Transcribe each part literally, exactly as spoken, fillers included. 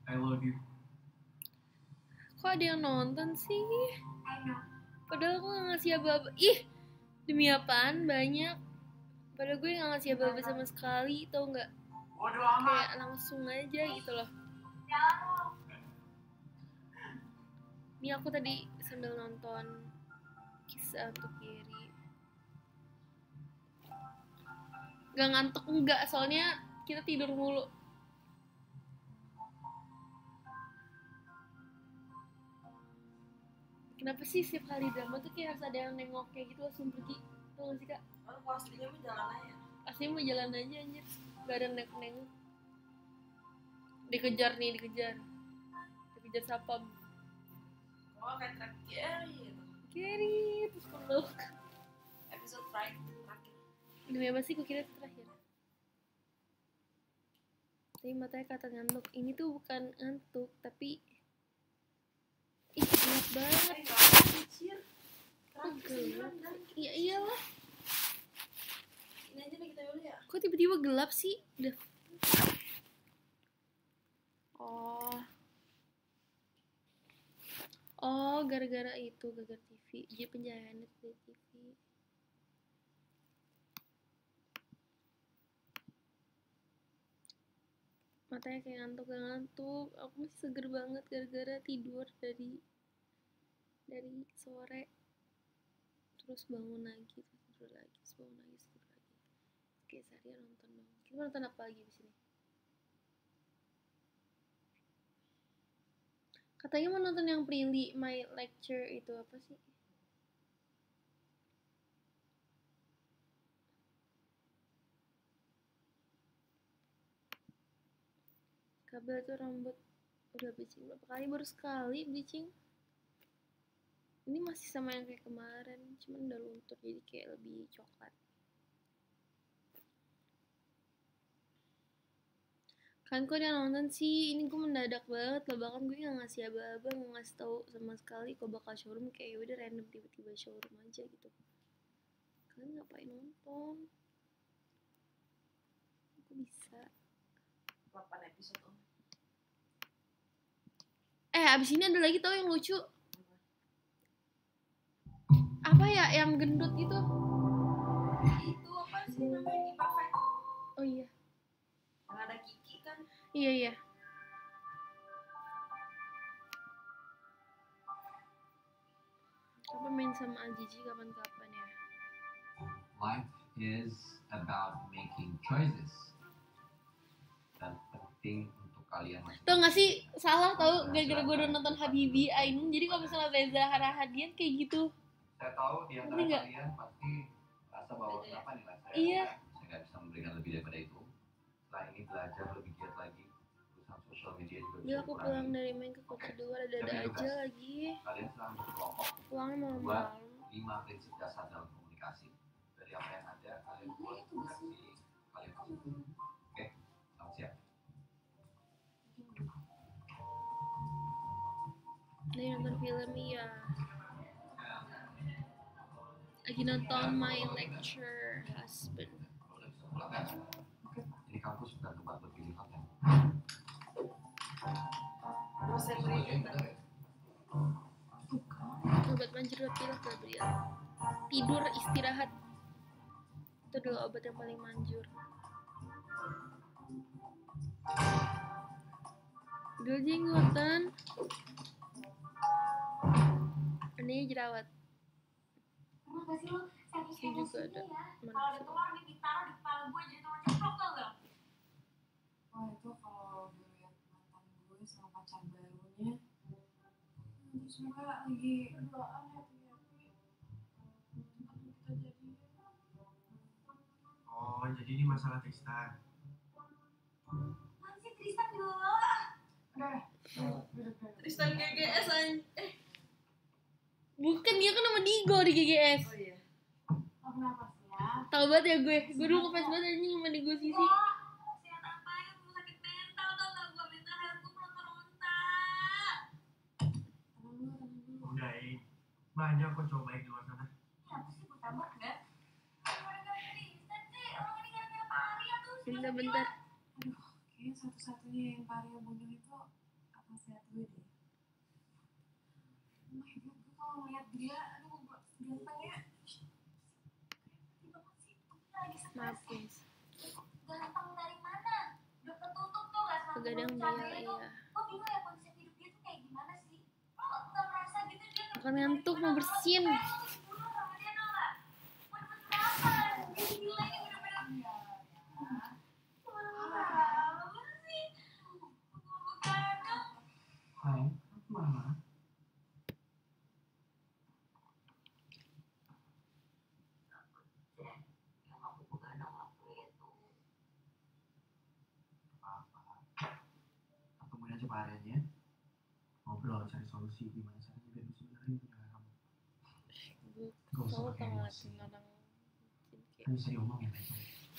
I love you. Kok ada yang nonton sih? Padahal aku gak ngasih apa-apa. Ih, demi apaan banyak. Padahal gue gak ngasih apa-apa sama sekali, tau gak? Kayak langsung aja gitu loh. Ini aku tadi sambil nonton Kisah Untuk Gary. Gak ngantuk enggak, soalnya kita tidur mulu. Kenapa sih setiap kali drama tuh kayak harus ada yang nengok kayak gitu langsung pergi? Tau gak sih kak? Kalau aslinya mau jalan aja. Aslinya mau jalan aja anjir. Gak ada nengok-nengok. Dikejar nih, dikejar. Dikejar sapam. Oh kayak track Gary gitu. Gary, terus peluk. Episode terakhir. Demi apa sih gue kira itu terakhir. Tapi matanya kata ngantuk. Ini tuh bukan ngantuk, tapi ih gelap banget. Eh gak ada kecil. Kok gelap? Iya iyalah. Ini aja nih kita dulu ya. Kok tiba-tiba gelap sih? Udah. Oh. Oh, gara-gara itu, gara-gara T V. Dia penjajahannya dari T V. Matanya kayak ngantuk-ngantuk. Aku masih seger banget gara-gara tidur dari dari sore. Terus bangun lagi, terus tidur lagi, terus bangun lagi, terus tidur lagi. Kayak seharian nonton dong. Kita nonton apa lagi di sini? Katanya mau nonton yang Prilly My Lecture itu apa sih? Kabel tuh rambut udah bleaching berapa kali? Baru sekali bleaching. Ini masih sama yang kayak kemarin, cuman udah luntur jadi kayak lebih coklat. Kan kok dia nonton sih, ini gue mendadak banget lah, bahkan gue gak ngasih aba-aba, gak ngasih tahu sama sekali kok bakal showroom, kayak udah random tiba-tiba showroom aja gitu. Kalian ngapain nonton? Aku bisa. delapan episode om. Eh abis ini ada lagi tau yang lucu. Apa ya yang gendut gitu? Itu apa sih namanya? Imperfect. Oh iya. Yang ada Kiki kan. Iya iya. Kapan main sama Ajiji kapan-kapan ya? Life is about making choices. Dan penting untuk kalian masing-masing. Tau gak sih salah tau gara-gara gue udah nonton Habibie Ainun, jadi kalau misalnya Reza Harahadian kayak gitu. Saya tahu di antara Ngerti nggak? kalian pasti rasa bahwa kenapa nih lah saya, Iya. saya nggak bisa memberikan lebih daripada itu. Setelah ini belajar lebih giat lagi, urusan sosial media juga Dia bisa aku dikurangi. pulang dari main ke kota dua ada-ada aja lagi. Kalian sedang berkelompok Pulangnya buat malam-malam. lima prinsip dasar dalam komunikasi. Dari apa yang ada, kalian buat versi kalian masing-masing. Oke, selamat siang. Lagi nonton film ya. Lagi nonton My Lecture Husband. Ini kampus bukan tempat berpilihan ya. Dosen berikutnya. Obat manjur pilek gak beri tidur istirahat itu adalah obat yang paling manjur. Gue jenggotan ini jerawat. Emang gak sih lo saking Ini juga emosinya ada. ya? Mana Kalau ada sih? telur nih ditaruh di kepala gue jadi telur ceplok tau gak? Oh itu kalau gue liat mantan gue sama pacar barunya, terus mereka lagi duaan happy-happy, lalu kita jadi. Oh, jadi ini masalah Tristan. Apaan sih Tristan dulu? Udah, udah, udah, udah. Tristan G G S aja. Eh. Bukan, dia kan nama Digo di G G S. Oh iya. Oh kenapa sih ya? Tahu banget ya gue. Gue dulu ngefans banget anjing sama Digo Sisi. Kok? Sehat apa ya? Gue sakit mental tau gak? Gue mental health gue meronta-ronta. Tenang dulu, tenang dulu. Udah, eh. Banyak kok cowok baik di luar sana. Ini apa sih gue tambah gak? Gara-gara Tristan sih. Orang ini gara-gara Paria tuh. Bentar-bentar. Aduh, kayaknya satu-satunya yang Paria bunuh itu akal sehat gue deh. Oh my god, gue kalau ngeliat dia, aduh gantengnya. Tiba-tiba sih, gue lagi Maaf stres. guys, Ganteng dari mana? Udah ketutup tuh gak sama begadang dia bercandanya tuh. iya. Gue bingung ya konsep hidup dia tuh kayak gimana sih? Lo gak merasa gitu dia tuh Bukan ngantuk, mau bersin. Lo tuh dibunuh sama dia tau gak? Mau dapet berapa? Dia gila ini bener-bener. Iya, ya. Apa sih? Gue begadang. Hai, kenapa marah? Yang aku begadang waktu itu. Apa-apa. Ketemuin aja Pak Aryanya. Ngobrol, cari solusi gimana caranya biar bisa benerin hubungan kamu. Gue Gak usah tau pakai tau emosi. ngeliatin orang kayak Kan bisa diomongin aja.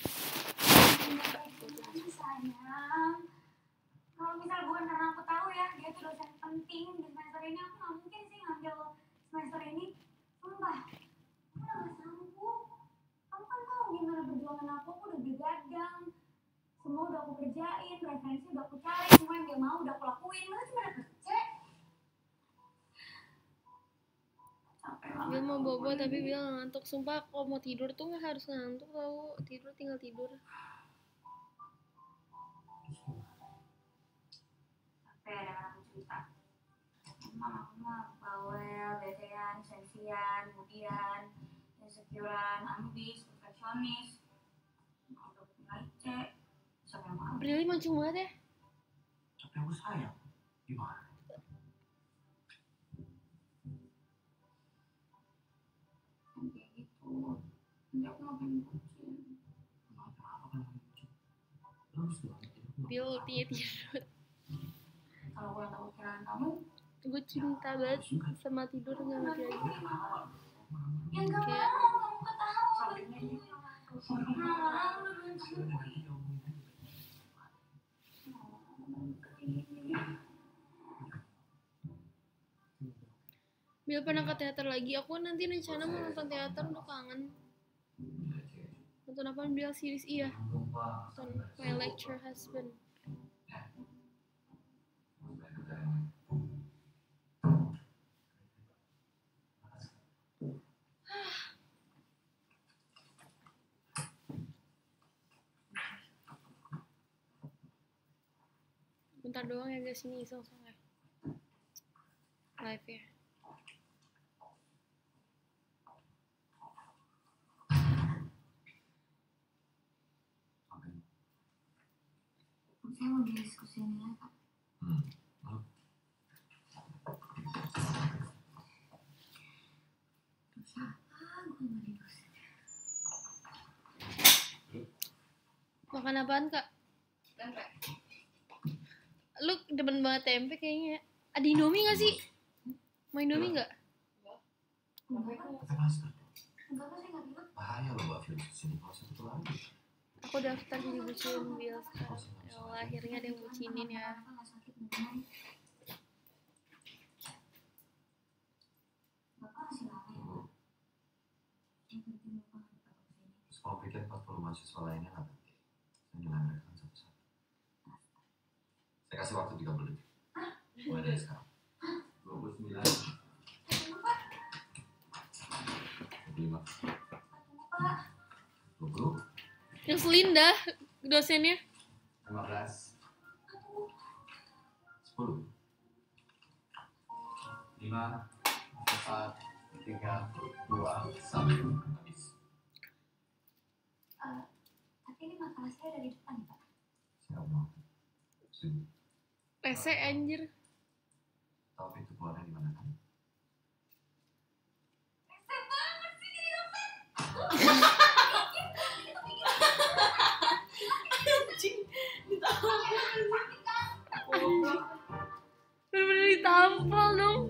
Tapi sayang, kalau misal bukan karena aku tahu ya dia tuh dosen penting di semester ini, aku nggak mungkin sih ngambil semester ini. Sumpah, aku udah nggak sanggup. Kamu kan tahu gimana perjuangan aku, aku udah begadang. Semua udah aku kerjain, referensi udah aku cari, semua yang dia mau udah aku lakuin. Masa cuma ada kerja? Capek banget. Bill mau aku bobo kuliah tapi ini. Bill ngantuk. Sumpah kalau mau tidur tuh nggak harus ngantuk tau. Tidur tinggal tidur. Capek dengan aku cerita. Emang aku mah bawel, betean, sensian, kemudian insecurean, ambis, perfeksionis. Mau dapet nilai C, siapa yang mau? Prilly mancung banget ya. Tapi aku sayang. Gimana? Kan kayak gitu. Nanti aku mau pengen bucin. Kenapa apa kan kamu lucu? Terus dong. Bill ultinya tidur. Kalau gue takut kehilangan kamu, Gue cinta banget sama tidur nggak ngerti lagi. ya nggak Kayak- mau, kamu ketawa. Sampingnya ini. Nah, lu benci. Nanti diomongin aja. Bill pernah ke teater lagi. Aku nanti rencana mau nonton teater, udah kangen. Nonton apa Bill series iya. Nonton My Lecture Husband. Bentar doang ya guys, ini iseng soalnya. Live ya. Saya mau diskusi ini ya, Kak. Hmm. Terus apa gue mau diskusi? Makan apaan kak? Tempe. Lu demen banget tempe kayaknya. Ada Indomie gak sih? Mau Indomie gak? Tempe itu Pakai masker. Enggak, Kak, saya nggak bilang. Bahaya loh Mbak Fil, sini kalau satu lagi. Aku daftar jadi bucin Bill sekarang. Ya Allah, akhirnya ada yang bucinin ya. Apa nggak sakit beneran? Bapak masih lama ya? Tunggu. Yang penting Bapak nggak dapat sini. Terus kalau pikir empat puluh mahasiswa lainnya nggak penting. Saya nilai mereka kan satu-satu. Saya kasih waktu tiga puluh detik. Mulai dari sekarang. dua puluh sembilan. dua puluh lima. Pak, dua puluh. Yang Linda dosennya. lima belas. sepuluh. lima. empat. tiga. dua. satu. Habis. eh, tapi ini makalah saya dari depan ya, Pak. Siap mau. Sini. Rese anjir. Tahu pintu keluarnya di mana kan? Rese banget sih jadi dosen. Bener-bener ditampol dong.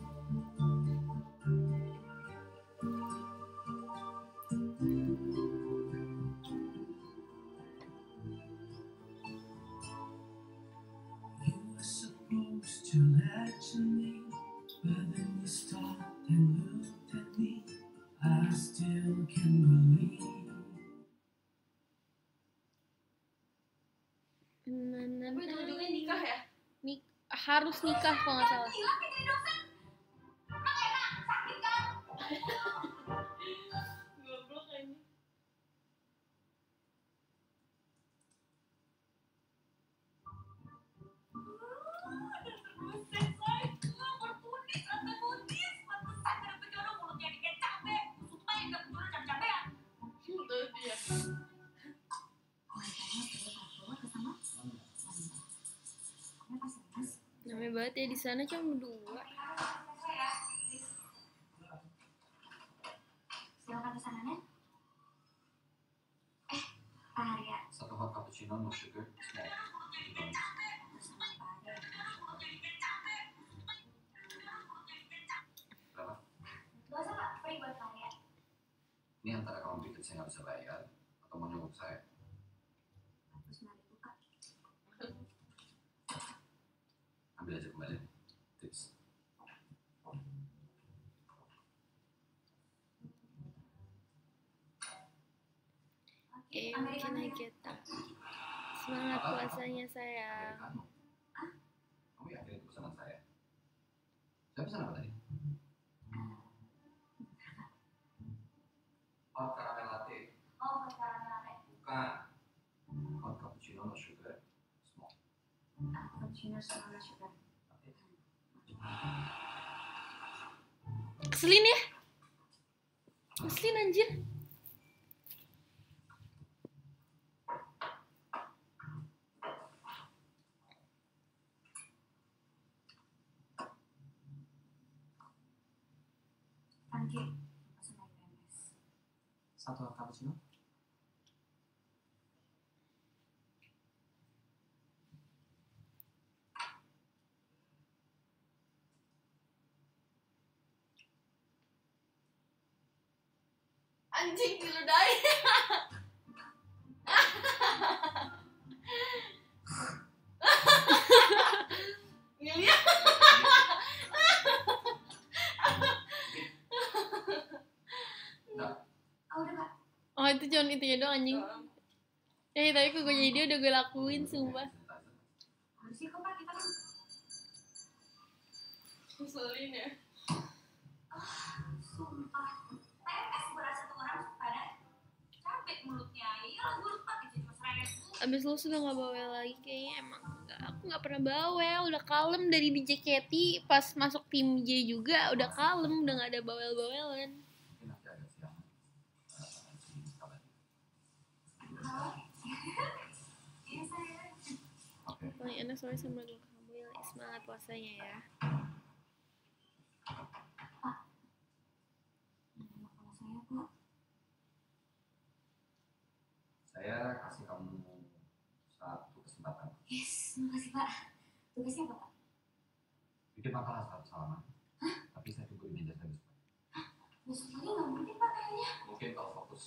You were supposed to let me, but then you stopped and looked at me. I still can't believe. Na, na, Tapi na. ujung-ujungnya nikah ya? Nik harus nikah kalau nggak salah. Gila kan jadi dosen. Emang enak, sakit kan? Goblok aja. Dosen saya berpunis, rata punis. Pantesan gak dapet jodoh, mulutnya kayak cabe. Busuk aja gak dapet jodoh cabe-cabean. Itu dia. Namanya banget ya di sana cuma berdua. Silakan pesanannya. Eh, Pak Arya. Satu hot cappuccino, no sugar, small. Berapa? Gak usah Pak, free buat Pak Arya. Ini antara kamu pikir saya nggak bisa bayar atau mau nyogok saya. Terus mari buka. Ambil aja kembali. Tips. Eh, mungkin aja tak. Semangat puasanya sayang. Americano. Kamu yakin itu pesanan saya? Saya pesan apa tadi? Hot caramel latte. Oh, buat karamel latte. Bukan. Hot cappuccino, no sugar, small. Cappuccino sama sugar. Keselin ya? Keselin anjir. Pancake. Pesan lagi P M S. Satu hot cappuccino. Anjing diludahin. Ngeliat. Oh, udah Pak. Oh itu cuma itunya doang anjing. Eh tapi kok gue jadi udah gue lakuin sumpah. Harusnya kok Pak kita kan. Ngeselin ya. Sumpah. P M S gue rasa tuh orang pada capek mulutnya. Iya lah gue lupa gitu cuma serayat tuh. Abis lu sudah gak bawel lagi kayaknya emang enggak. Aku gak pernah bawel, udah kalem dari di J K T. Pas masuk tim J juga udah kalem, udah gak ada bawel-bawelan. Mungkin nanti agak siang. Eh, si kabar. Halo. Iya saya. Oke. Paling enak soalnya sama gue kamu ya. Semangat puasanya ya. Nama kalau saya Pak. Saya kasih kamu satu kesempatan. Yes, makasih Pak. Tugasnya apa Pak? Bikin makalah satu salaman. Tapi saya tunggu di meja saya besok. Besok lagi nggak mungkin Pak kayaknya. Mungkin kalau fokus.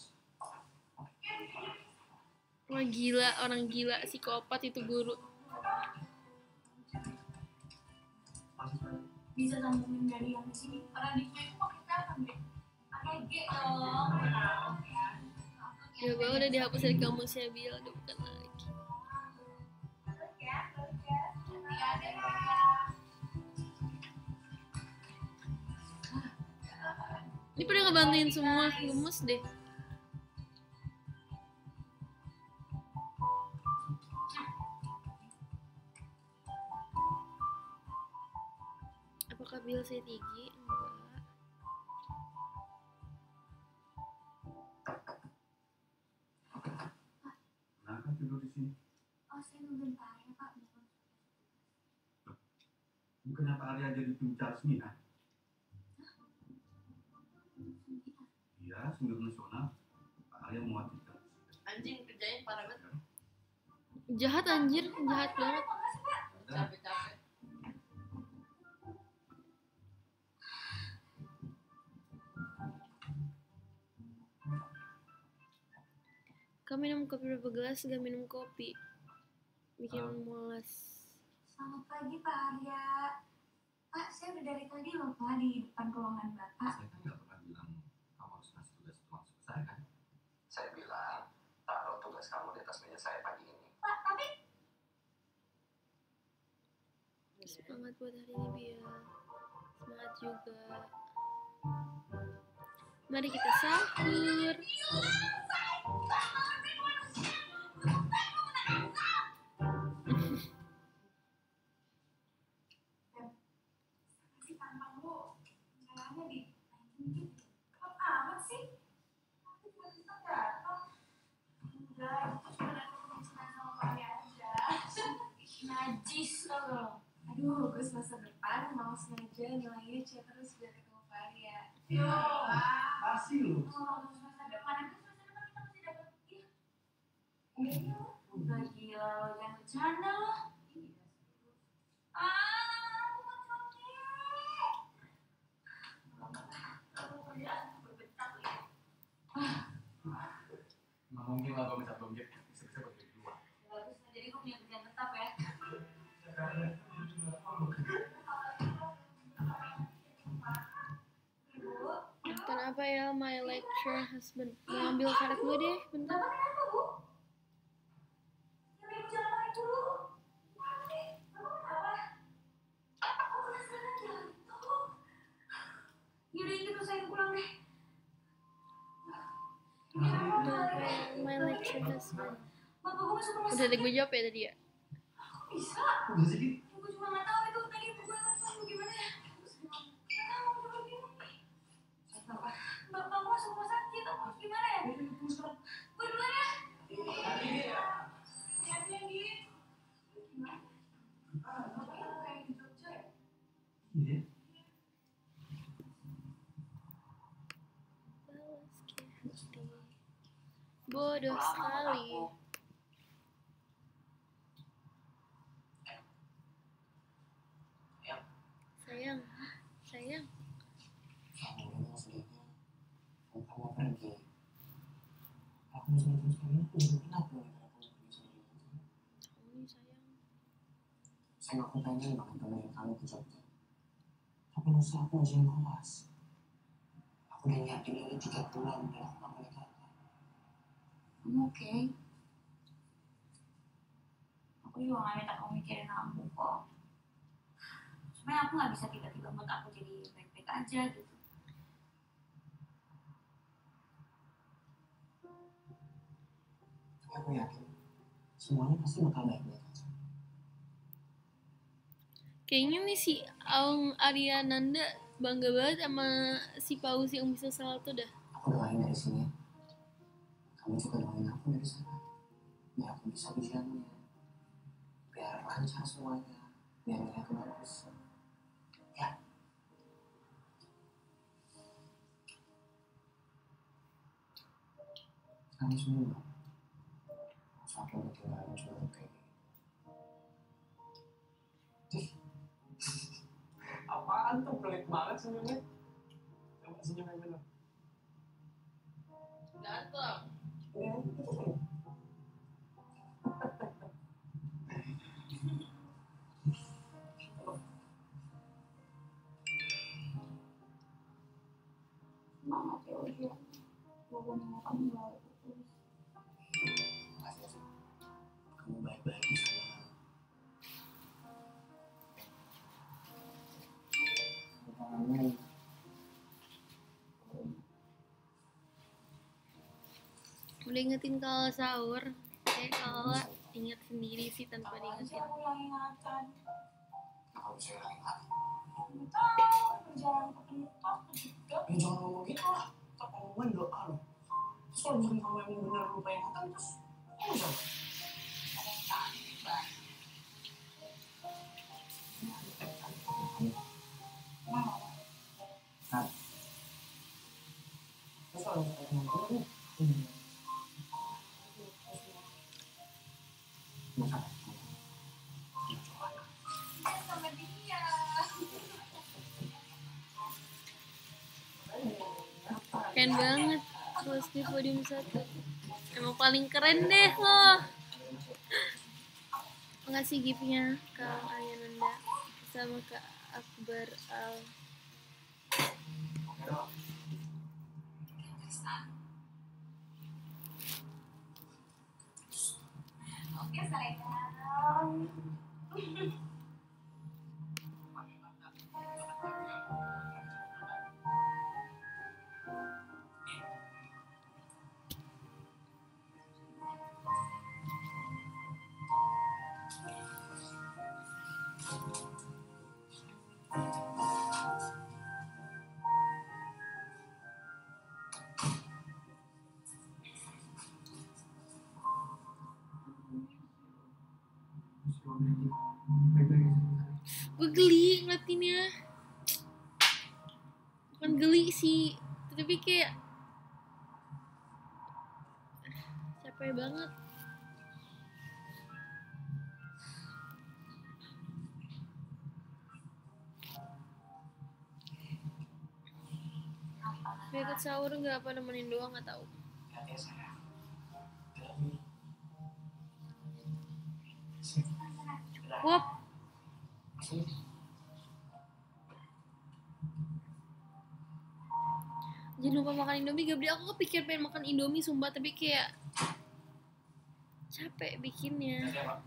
Wah gila, orang gila, psikopat itu guru. Bisa sambungin dari yang di sini. Paradigma itu pakai apa deh? Pakai G dong. Tahu ya. Ya bawah udah dihapus dari kamusnya Bil, udah bukan lagi. Terus ya, terus ya. Iya deh. Ini pada ngebantuin semua, gemes deh. Apakah Bil saya tinggi? Enggak. Kenapa tidur di sini? Oh, saya nungguin Pak Arya Pak. Bukannya Pak Arya jadi tim Jasmina? Iya, single nasional. Pak Arya mewakilkan. Anjing kerjain parah banget. Jahat anjir, jahat banget. Capek-capek. Kamu minum kopi berapa gelas? Gak minum kopi. Bikin mules. Selamat pagi Pak Arya. Pak, saya udah dari tadi loh Pak di depan ruangan Bapak. Saya kan nggak pernah bilang kamu harus ngasih tugas itu langsung ke saya kan? Saya bilang taruh tugas kamu di atas meja saya pagi ini. Pak, tapi Semangat buat hari ini Bia. Semangat juga. Mari kita sahur. Si tampang lu jalannya di naikin gitu. Kelap amat sih. Aku tiba-tiba datang. Udah, itu cuma datang sama Fahri aja. Najis lo. Aduh, gue semester depan mau sengaja nilainya C terus biar ketemu Fahri ya. Yo, masih lu. Oh, semester depan itu semester depan kita masih dapat iya. Iya. Udah gila lo, jangan bercanda lo. Ah, aku mau sakit. Aku kerjaan berbentak ya. Nggak mungkin lah kalau misalnya belum jadi bisa-bisa buat jadi dua. Bagus, jadi gue punya kerjaan tetap ya. Kenapa ya my lecture husband? Mau ambil karet gue deh, bentar. Bapak kenapa, Bu? Yang ibu jangan main dulu. Bapak kenapa? Aku penasaran jalan itu. Yaudah, itu terus saya pulang deh. Ini kenapa Kenapa mulai? ya my lecture husband? Bapak gue masuk rumah Udah deh sakit. gue jawab ya tadi ya. Kok bisa? Kok bisa sih? Gue cuma nggak tahu itu tadi gue langsung gimana ya. Nggak tahu, coba bingung nih. Bapak gue masuk rumah sakit, aku harus gimana ya? Gue duluan ya. Hati-hati yang gini. Gimana? Bapaknya kayak di Jogja ya? Iya. Balas ke hati. Bodoh sekali. Sayang, sayang. Kamu dulu sedihnya. Kamu mau pergi. Aku masih terus kamu tunggu kenapa nih kalau kamu pergi sendiri? Oh nih sayang. Sayang aku pengen banget temenin kamu ke Jogja. Tapi lusa aku ujian kelas. Aku udah nyiapin ini tiga bulan dan aku gak boleh gagal. Kamu oke? Aku juga gak minta kamu mikirin aku kok. Sebenernya aku gak bisa tiba-tiba mood aku jadi baik-baik aja gitu. Tapi aku yakin semuanya pasti bakal baik-baik aja. Kayaknya nih si Aung Ariananda bangga banget sama si Paus yang bisa salto dah. Aku doain dari sini. Kamu juga doain aku dari sana. Biar aku bisa ujiannya. Biar lancar semuanya. Biar nilai aku bagus. Ya. Kamu semua. Sampai udah tinggalin cuma kayak gini. Apaan tuh? Pelit banget senyumnya. Coba senyum yang bener. Ganteng. Ya. Semangat ya ujian. Gue mau kamu baik terus. Makasih sih. Kamu baik-baik di sana. Amin. Udah ingetin kalau sahur. Kayak kalau inget sendiri sih tanpa Apaan sih diingetin. aku yang ingatan? Aku bisa hilangin hati. Gak tahu, perjalanan ke tempat juga. Ya jangan ngomong gitu lah. Ntar omongan doa loh. Terus kalau misalkan kamu emang bener lupa ingatan, terus kamu siapa? Nah, terus kalau misalkan emang bener, hmm. Masa? Sama dia. Keren banget. Terus di podium satu. Emang paling keren deh loh. Makasih giftnya Kang Ariananda sama Kak Akbar Al. Oke, Assalamualaikum. Baik-baik aja misalnya. Gue geli ngeliatinnya. Bukan geli sih, tapi kayak capek banget. Mau ikut sahur nggak, apa nemenin doang, nggak tahu. Hati ya sayang. Wop, jangan lupa makan Indomie. Gabri, aku kepikir pengen makan Indomie sumpah, tapi kayak capek bikinnya. Hati ya Pak.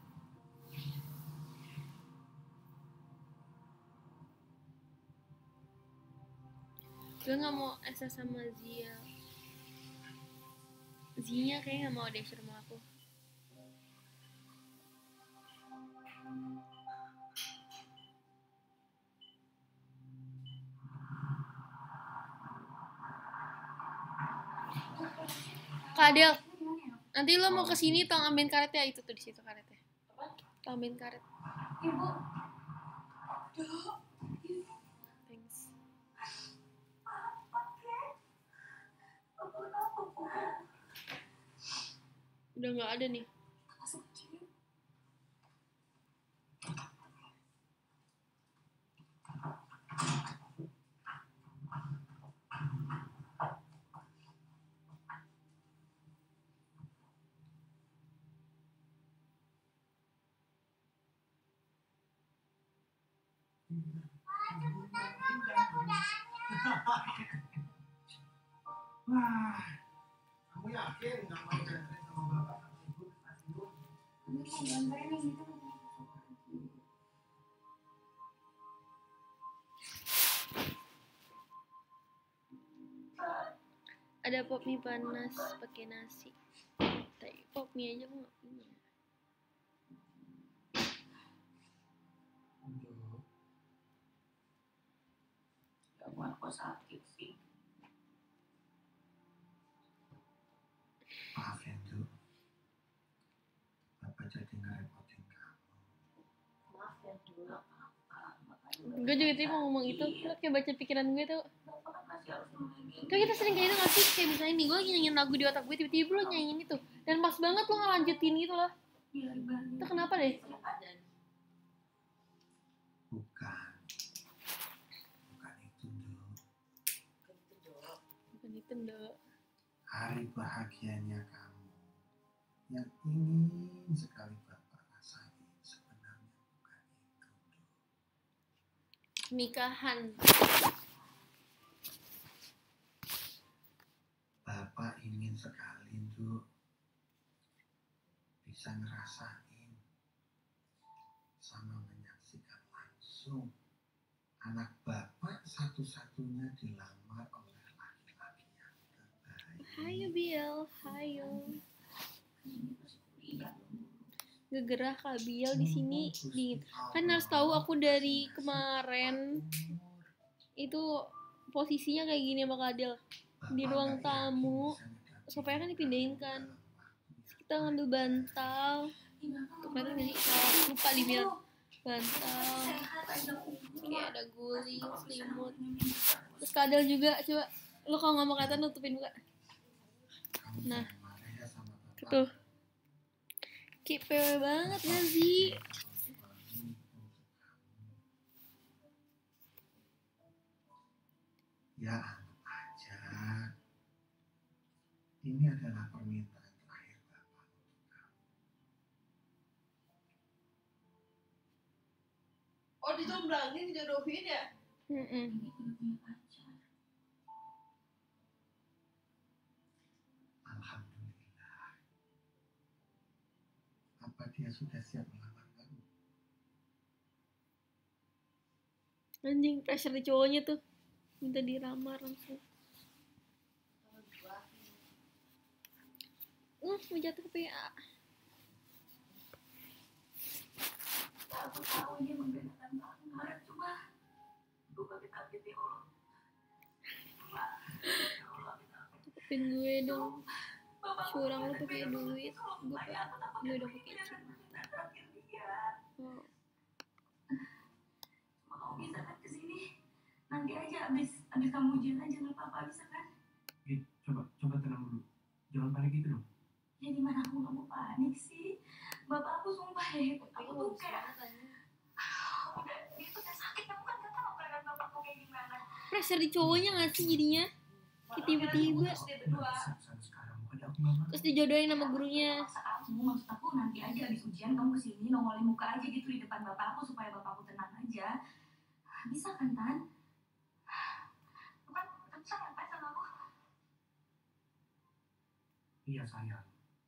Gue nggak mau S S sama Zia. Zinya kayaknya nggak mau deh suruh sama aku. Kak Adel, nanti lo mau kesini tolong ambilin karet ya, itu tuh di situ karetnya. Tolong ambilin karet. Ibu, Thanks. Udah nggak ada nih. Wah, kamu yakin nggak mau diantarin sama bapak sama ibu ke stasiun? kamu mau gambarin yang gitu lagi. Ada pop mie panas pakai nasi. Tapi pop mie aja aku nggak punya. Aduh, Ya ampun, aku sakit sih. maaf ya tuh. Bapak jadi nggak repotin kamu. Maaf ya dulu apa makanya. Gue juga tadi mau ngomong itu, lo kayak baca pikiran gue tuh. Bapak kan masih harus ngomongin. Kayak kita sering kayak gitu nggak sih? Kayak misalnya nih, gue lagi nyanyiin lagu di otak gue, tiba-tiba lo nyanyiin itu. Dan pas banget lo ngelanjutin gitu loh. Biar balik. Itu kenapa deh? Dan Bukan. Bukan itu, Dok. Bukan itu, Ndok. Hari bahagianya kamu yang ingin sekali Bapak rasain sebenarnya bukan itu, Dok. Nikahan. Bapak ingin sekali, Dok, bisa ngerasain sama menyaksikan langsung anak Bapak satu-satunya dilamar oleh laki-laki yang terbaik. Hayo Biel, hayo. ini masih kuliah. Gegerah Kak Biel di sini dingin. Kan harus tahu aku dari kemarin itu posisinya kayak gini sama Kak Adel. Di ruang tamu, supaya kan dipindahin kan. Terus kita ngambil bantal. Tuh kelihatan gak sih? Kalau lupa dibilang bantal. Kayak ada guling, selimut. Terus Kak Adel juga, coba. Lo kalau nggak mau kelihatan nutupin muka. Nah, tuh. Kayak P W banget gak sih? Ya anggap aja ini adalah permintaan terakhir Bapak untuk kamu. Oh, dicomblangin, dijodohin ya? Mm-mm. Ini udah punya pacar. Alhamdulillah. Apa dia sudah siap melamar kamu? Anjing, pressure di cowoknya tuh. Minta dilamar langsung. Uh, mau jatuh ke P A. Aku tahu dia membedakan banget. Cuma gue sakit-sakit ya Allah. Cuma ya Allah, Cukupin gue dong. Bapak Curang lu gue pakai beda duit. sama Gue saya. Aku takut gue dia udah pergi pakai dan cuma. tidak terakhir dia. Oh. Cuma kamu bisa kan kesini. Nanti aja abis abis kamu ujian aja nggak apa-apa, bisa kan? Git, coba coba tenang dulu. Jangan panik gitu dong. Ya gimana aku nggak mau panik sih? Bapak aku sumpah deh, aku tuh kayak ah, udah dia tuh udah sakit, kamu kan nggak tahu keadaan bapakku kayak gimana. Pressure di cowoknya gak sih jadinya? Kayak tiba-tiba. Terus dia berdua. Sampai sekarang bukannya aku nggak mau. Terus dijodohin sama gurunya. Maksa kamu, maksud aku nanti aja abis ujian kamu kesini nongolin muka aja gitu di depan bapak aku supaya bapakku tenang aja. Bisa kan, Tan? Bukan, kamu sayang kan sama aku? Iya sayang.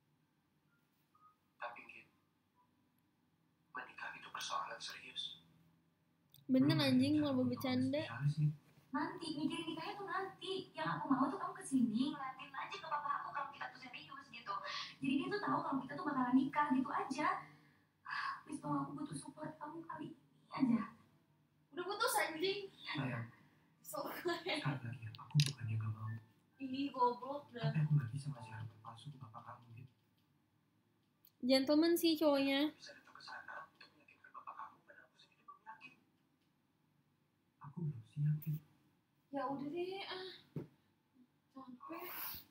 Tapi Git, menikah itu persoalan serius. Bener Belum anjing ada mau cara bercanda. untuk spesialis, Git. Nanti, mikirin nikahnya tuh nanti. Yang aku mau tuh kamu kesini ngeliatin aja ke papa aku kalau kita tuh serius gitu. Jadi dia tuh tahu kalau kita tuh bakalan nikah gitu aja. Please dong, aku butuh support kamu kali ini aja. Udah putus anjing. Sayang, So, sekali lagi ya, aku bukannya nggak mau. ih goblok dah. Tapi aku nggak bisa ngasih harapan palsu ke bapak kamu, Git. Gentleman sih cowoknya. Bisa datang ke sana untuk meyakinkan bapak kamu, padahal aku sendiri belum yakin. Aku belum siap, Git. Ya udah deh ah. Sampai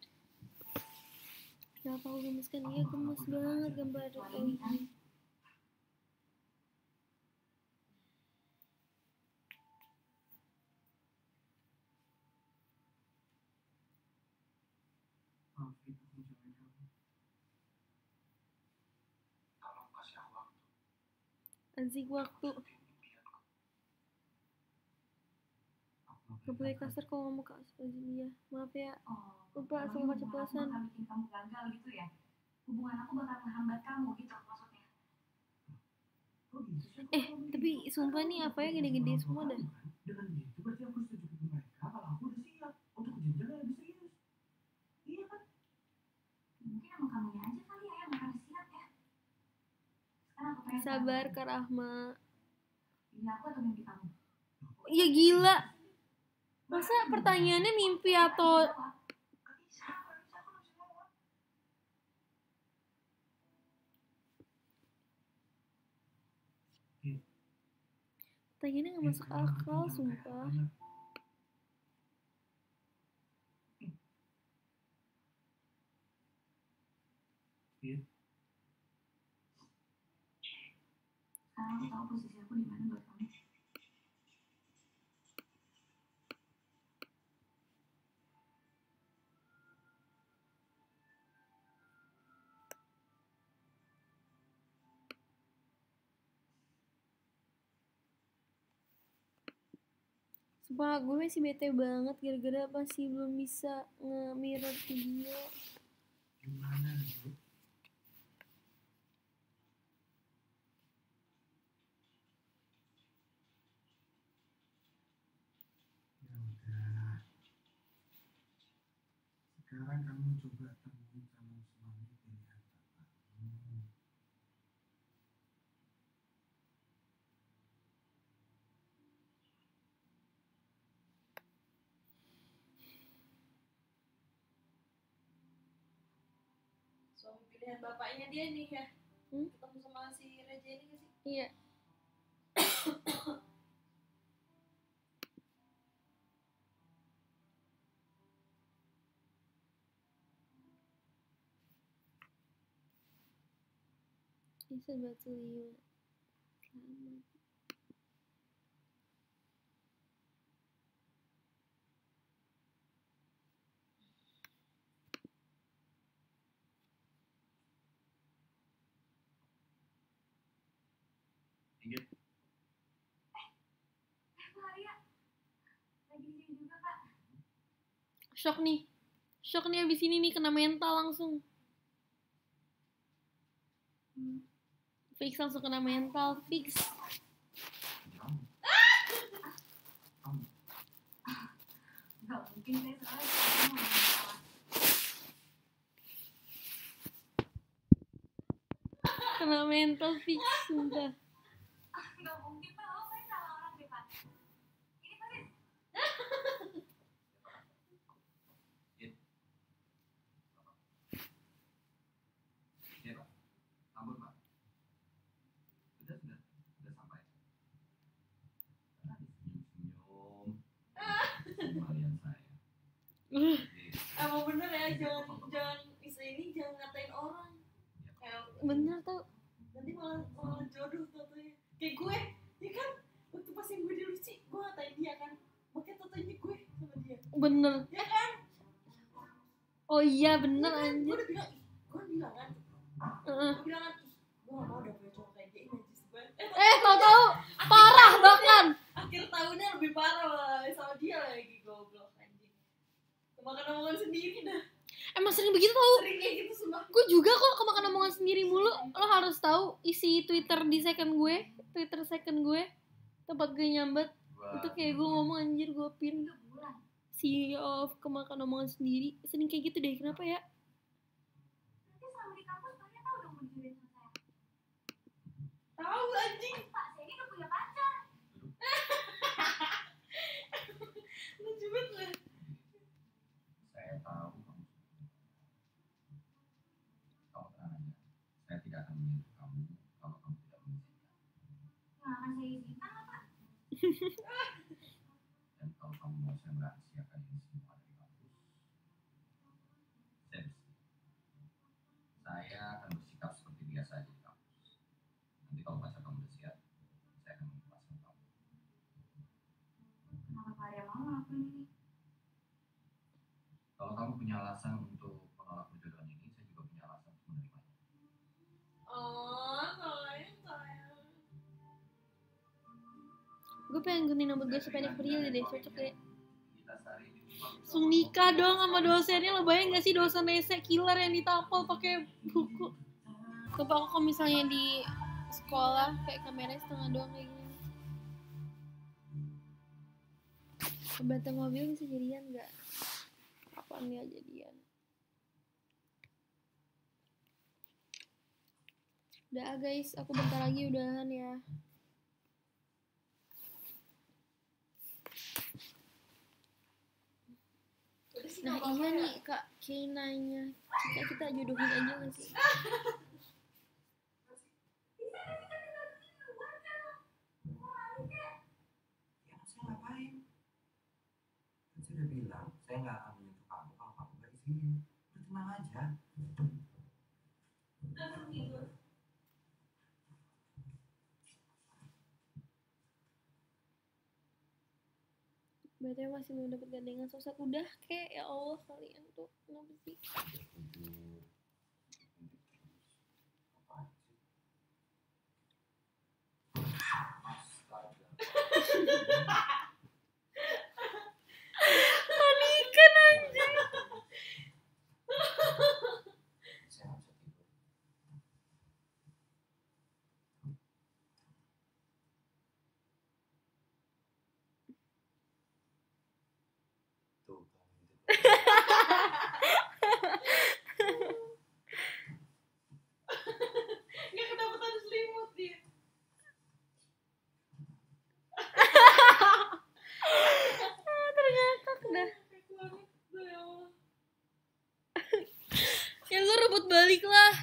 Kenapa aku gemes kan? Iya gemes banget gambar Soal kayak ini kan. gini. Maaf, Git, aku ngecewain kamu. Tolong kasih aku waktu. Anjing waktu. Wujudin impianku. Aku nggak Gak boleh kasar kalau ngomong ke Azim ya. Maaf ya. Oh, Lupa, emang suka hubungan aku keceplosan. bakal bikin kamu gagal gitu ya? Hubungan aku bakal menghambat kamu gitu maksudnya? Oh gitu sih. Eh, tapi sumpah nih apa ya gede-gede semua dah. Dengan gitu berarti aku harus tunjukin ke mereka kalau aku udah siap untuk jenjang yang lebih serius. Iya kan? Mungkin emang kamunya aja kali ya yang gak pada siap ya. Sekarang aku pengen Sabar tahu, Kak Rahma. ini aku atau mimpi kamu? Ya gila. Masa pertanyaannya mimpi atau Jawab. Gak bisa, gak bisa, aku harus ngomong. pertanyaannya gak masuk akal sumpah. Sekarang aku tahu posisi aku di mana buat kamu. Sumpah gue masih bete banget gara-gara masih belum bisa nge-mirror video. Gimana lu? Ya udah. Sekarang kamu coba temuin calon suami pilihan bapakmu. suami pilihan bapaknya dia nih ya. Hmm? Ketemu sama si Reja ini gak sih? Iya. Bisa batu lima. Selamat. Ingat, Eh, Maria. Lagi di sini juga, Kak. Shock nih. Shock nih abis ini nih kena mental langsung. Hmm. Fix langsung kena mental. Fix. kamu. Kamu. Gak mungkin deh, soalnya kamu mau salah. Kena mental fix sumpah. Ah, nggak mungkin Pak, lo main sama orang deh Pak. Ini pasti Iya Pak, ampun Pak. Sudah, sudah, sudah sampai. Tadi senyum-senyum. Kembalian saya. Emang bener ya, jangan jangan istri ini jangan ngatain orang. Kayak Bener tau. nanti malah malah jodoh totonya. Kayak gue, ya kan waktu pas yang gue di Lucy, gue ngatain dia kan. Makanya totonya gue sama dia. Bener. Ya kan? Oh iya bener Gue anjir. udah bilang, ih, gue bilang kan, Heeh. gue bilang kan, ih, gue gak mau udah punya cowok kayak dia, ini najis banget. Eh, Eh tau tau parah bahkan. akhir tahunnya lebih parah malah sama dia lagi goblok anjing. Kemakan omongan sendiri dah. Emang sering begitu tau. Sering kayak gitu semua. Gue juga kok kemakan omongan sendiri mulu. Lo harus tahu isi Twitter di second gue, Twitter second gue, tempat gue nyambat. Itu kayak gue ngomong anjir gue pin bulan. C E O of kemakan omongan sendiri. Sering kayak gitu deh, kenapa ya? Nanti selama di kampus kalian tahu dong mau dijodohin sama saya. Tahu anjing. Pak, saya ini udah punya pacar. Lucu banget. Saya tahu kamu. Kamu tenang aja. Saya tidak akan menyentuh kamu kalau kamu tidak mengizinkan. Nggak akan saya izinkan lah Pak. Dan kalau kamu mau saya merahasiakan ini semua dari kampus, saya bersedia. Saya akan bersikap seperti biasa aja di kampus. Nanti kalau pacar kamu udah siap, saya akan melepaskan kamu. Kenapa Pak Arya mau ngelakuin ini? Kalau kamu punya alasan untuk menolak perjodohan ini, saya juga punya alasan untuk menerimanya. Oh, sayang sayang. Gue pengen ganti rambut gue sependek Prilly deh, cocok ya. Kita sehari ini Langsung nikah dong sama dosennya. Lo bayang gak sih dosen rese killer yang ditampol pakai buku. Coba aku kalau misalnya di sekolah kayak kameranya setengah doang kayak gini. Kebantai mobil bisa jadian gak? Kapan ya jadian? Udah guys, aku bentar lagi udahan ya. Udah sih Nah nggak apa-apa iya ya. nih Kak Kay nanya, kita kita jodohin aja gak sih? Ya saya ngapain? Kan saya udah bilang saya nggak akan menyentuh kamu kalau kamu nggak izinin. Udah tenang aja. Langsung tidur. B T W masih belum dapet gandengan sosok. Udah kek, ya Allah kalian tuh kenapa sih? Panikan anjing. Saya nggak bisa tidur. Tuh, kamu gitu. Nggak kedapetan selimut dia. Ah, terngakak dah. Kayak banget. Tuh, ya Allah. Ya lu rebut balik lah.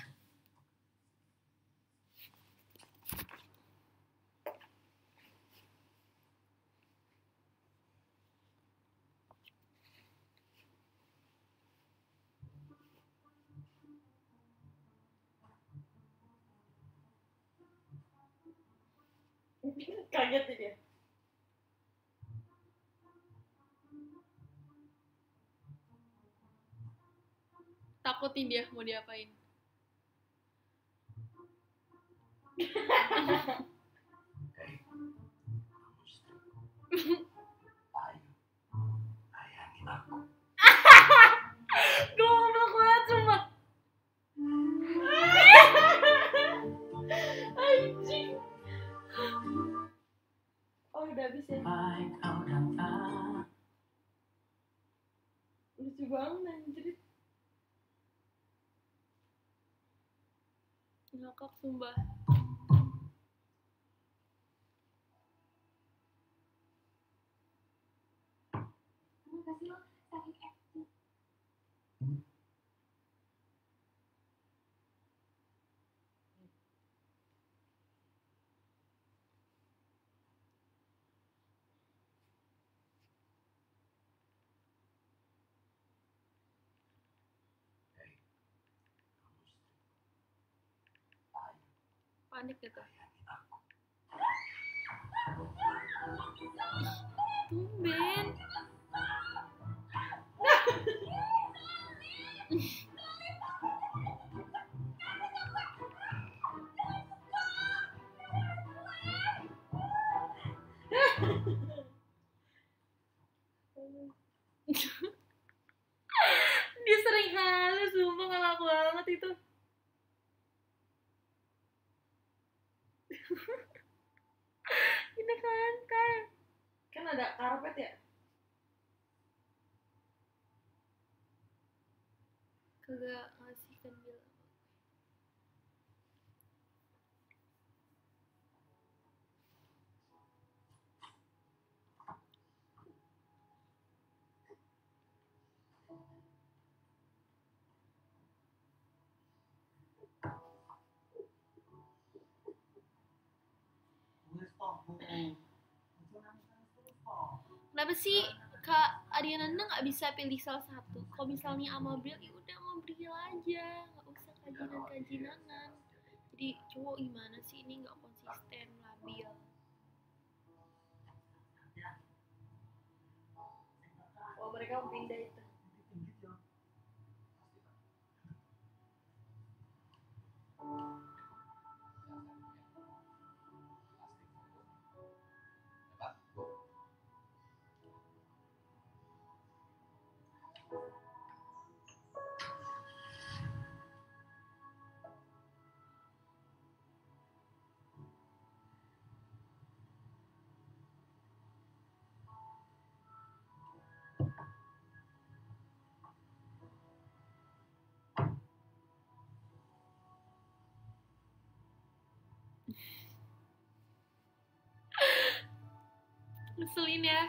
Kaget nih dia. Takutin dia mau diapain. Hei, kamu istriku. Ayo, sayangin aku. Goblok banget sumpah. Anjing. Oh, udah habis ya. Baik kau datang. Lucu banget anjir. Ngakak sumpah. sih lo saking acting. Hei, kamu istri. Ayo, Panik gitu. sayangi aku. Tumben. Dia sering halus, sumpah ngalak banget itu. Ini kan kan Kan ada karpet ya? kagak ngasih kan bilang. Wes toh, Bu. Itu nangis-nangis terus toh. Kenapa sih Kak Ariana nggak bisa pilih salah satu? Kalau misalnya sama Bril, ya udah sama Bril aja, nggak usah kajinan-kajinanan. Jadi cowok gimana sih, ini nggak konsisten, labil. Oh mereka mau pindah itu. Tinggi ya. Hebat, Bu. Ngeselin ya.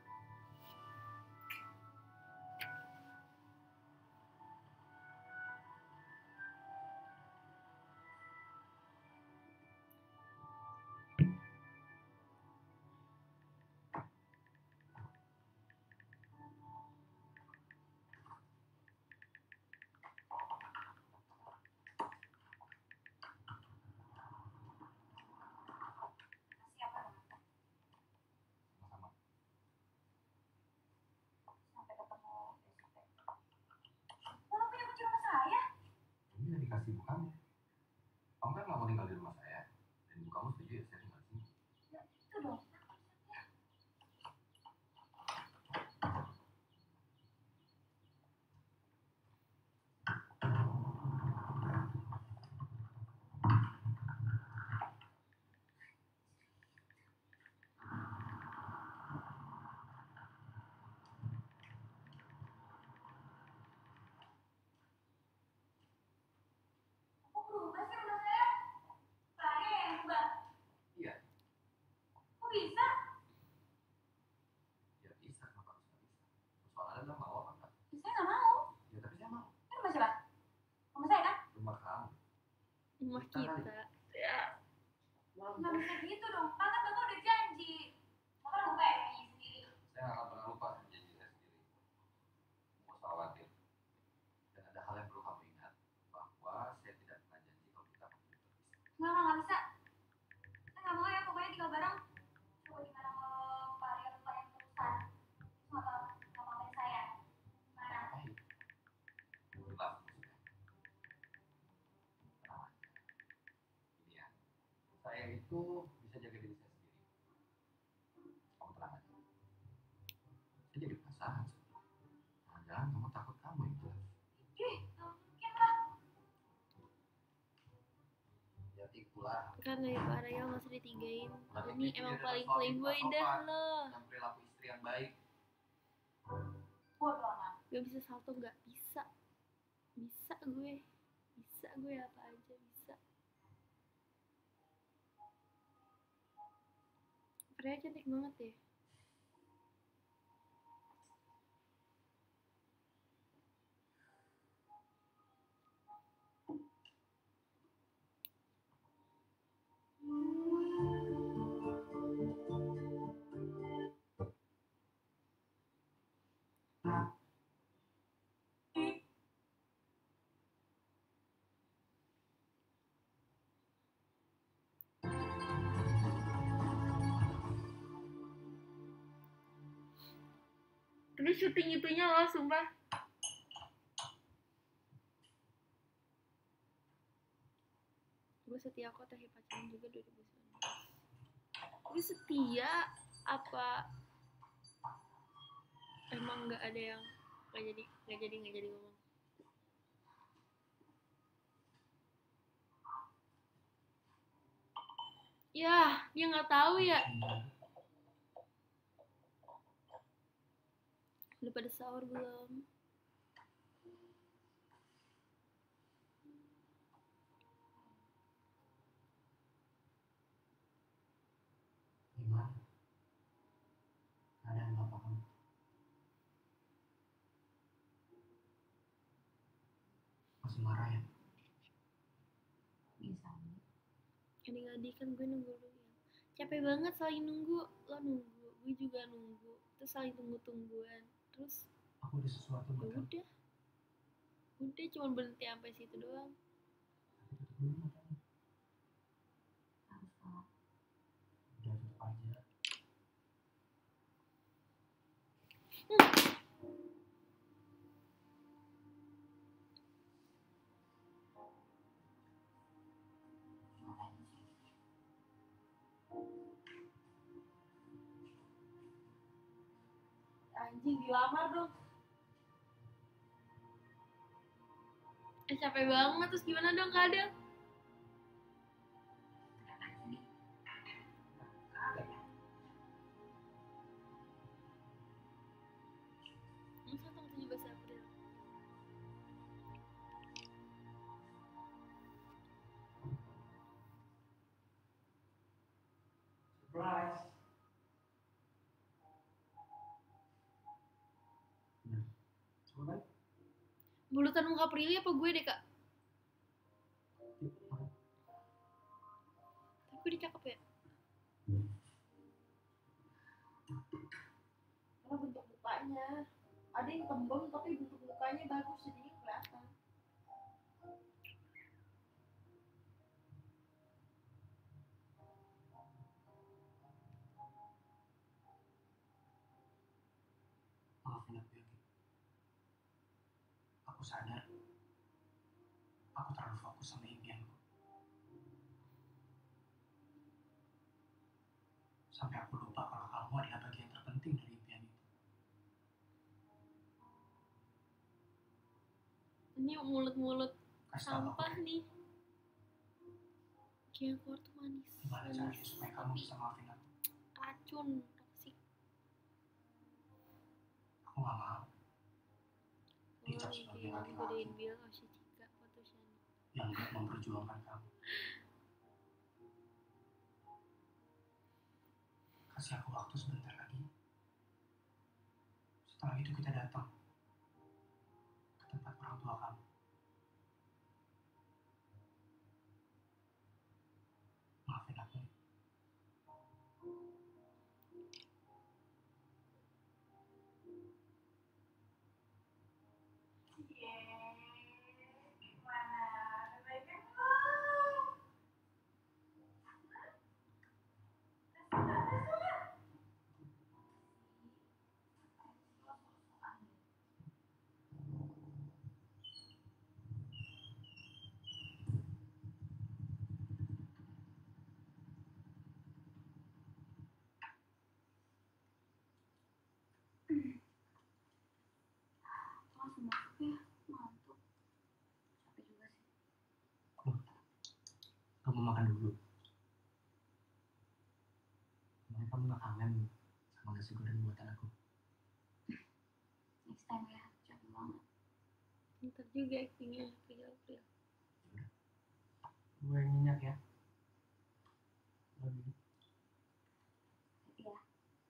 Siapa dong? Sama-sama. Sampai ketemu besok. Lo punya kunci rumah saya? Ini udah dikasih ibu kamu. Kamu kan nggak mau tinggal di rumah saya. Dan ibu kamu setuju ya saya tinggal di sini. Ya itu dong. Kok berubah sih rumah saya? Saya yang berubah. Iya, Kok bisa? ya bisa. Kenapa harus nggak bisa? Soalnya adalah mau apa enggak? Saya nggak mau. Ya tapi saya mau. Ini rumah siapa? Rumah saya kan? Rumah kamu. Rumah Kita kali. kita. Ya. Nggak bisa gitu dong. Pak kan bapak udah janji. Bapak lupa ya janji sendiri. Saya nggak akan pernah lupa sama janji saya sendiri. Nggak usah khawatir. Dan ada hal yang perlu kamu ingat bahwa saya tidak pernah janji kalau kita akan hidup terpisah. Nggak, nggak, nggak bisa. Saya nggak mau ya pokoknya tinggal bareng. Coba gimana kalau Pak Arya lupa yang terusan? Terus nggak tahu nggak mau saya. Gimana? Baik. Gelap maksudnya. Tenang aja. Ini ya. Saya itu bisa jaga diri saya sendiri. Kamu tenang aja. Saya jadi penasaran sih. Jangan-jangan kamu takut kamu yang jelas. Ih, nggak mungkin lah. Ya itulah. Kan dari Pak Raya nggak usah ditigain. Berarti Ini dia emang adalah paling suami playboy tak dah sopan. lo. Yang perilaku istri yang baik. Bodoh amat. Gak bisa salto, nggak bisa. Bisa gue. Bisa gue apa aja bisa. Freya cantik banget ya. Ini syuting itunya loh, sumpah. Gue setia kok, tapi pacaran juga dua ribu sembilan belas. Gue setia apa emang nggak ada yang nggak jadi nggak jadi nggak jadi ngomong. Ya, dia nggak tahu ya. Udah pada sahur belum? Gimana? Keadaan bapak kamu? Masih marah ya? Bisa. Adik-adik kan gue nunggu lu ya. Capek banget saling nunggu, lo nunggu, gue juga nunggu, terus saling tunggu-tungguan, terus Aku ada sesuatu ya buat kamu. udah, udah cuma berhenti sampai situ doang. Tutup dulu matanya. Harus kalah. Udah tutup aja. Anjing dilamar dong. Eh capek banget, terus gimana dong kadang? Masa tong tujuh belas April? Surprise. Nah, coba balik. Bulutan muka Prilly apa gue deh kak? Yuk, makan. Tapi gue dia cakep ya? Karena bentuk mukanya. Ada yang tembem tapi bentuk mukanya bagus jadinya kelihatan. Maafin aku ya, Ki. Aku sadar. Aku terlalu fokus sama impianku. Sampai aku lupa kalau kamu adalah bagian terpenting dari impian itu. Ini mulut-mulut Kasih tahu aku, sampah nih. Kayak keluar tuh manis. gimana caranya Manis, supaya kamu tapi bisa maafin aku. racun, toksik. Aku gak mau Gue dicap nih sebagai kayak laki-laki godain Bill Oshicika foto Shani. yang gak memperjuangkan kamu. Kasih aku waktu sebentar lagi. Setelah itu kita datang ke tempat orang tua kamu. Maafin aku. Langsung masuk ya, ngantuk. Capek juga sih. Kamu makan dulu. Emangnya kamu gak kangen sama nasi goreng buatan aku? Next time ya, capek banget. Ntar juga actingnya Pril Pril. Gue yang minyak ya. Lagi. Tapi ya,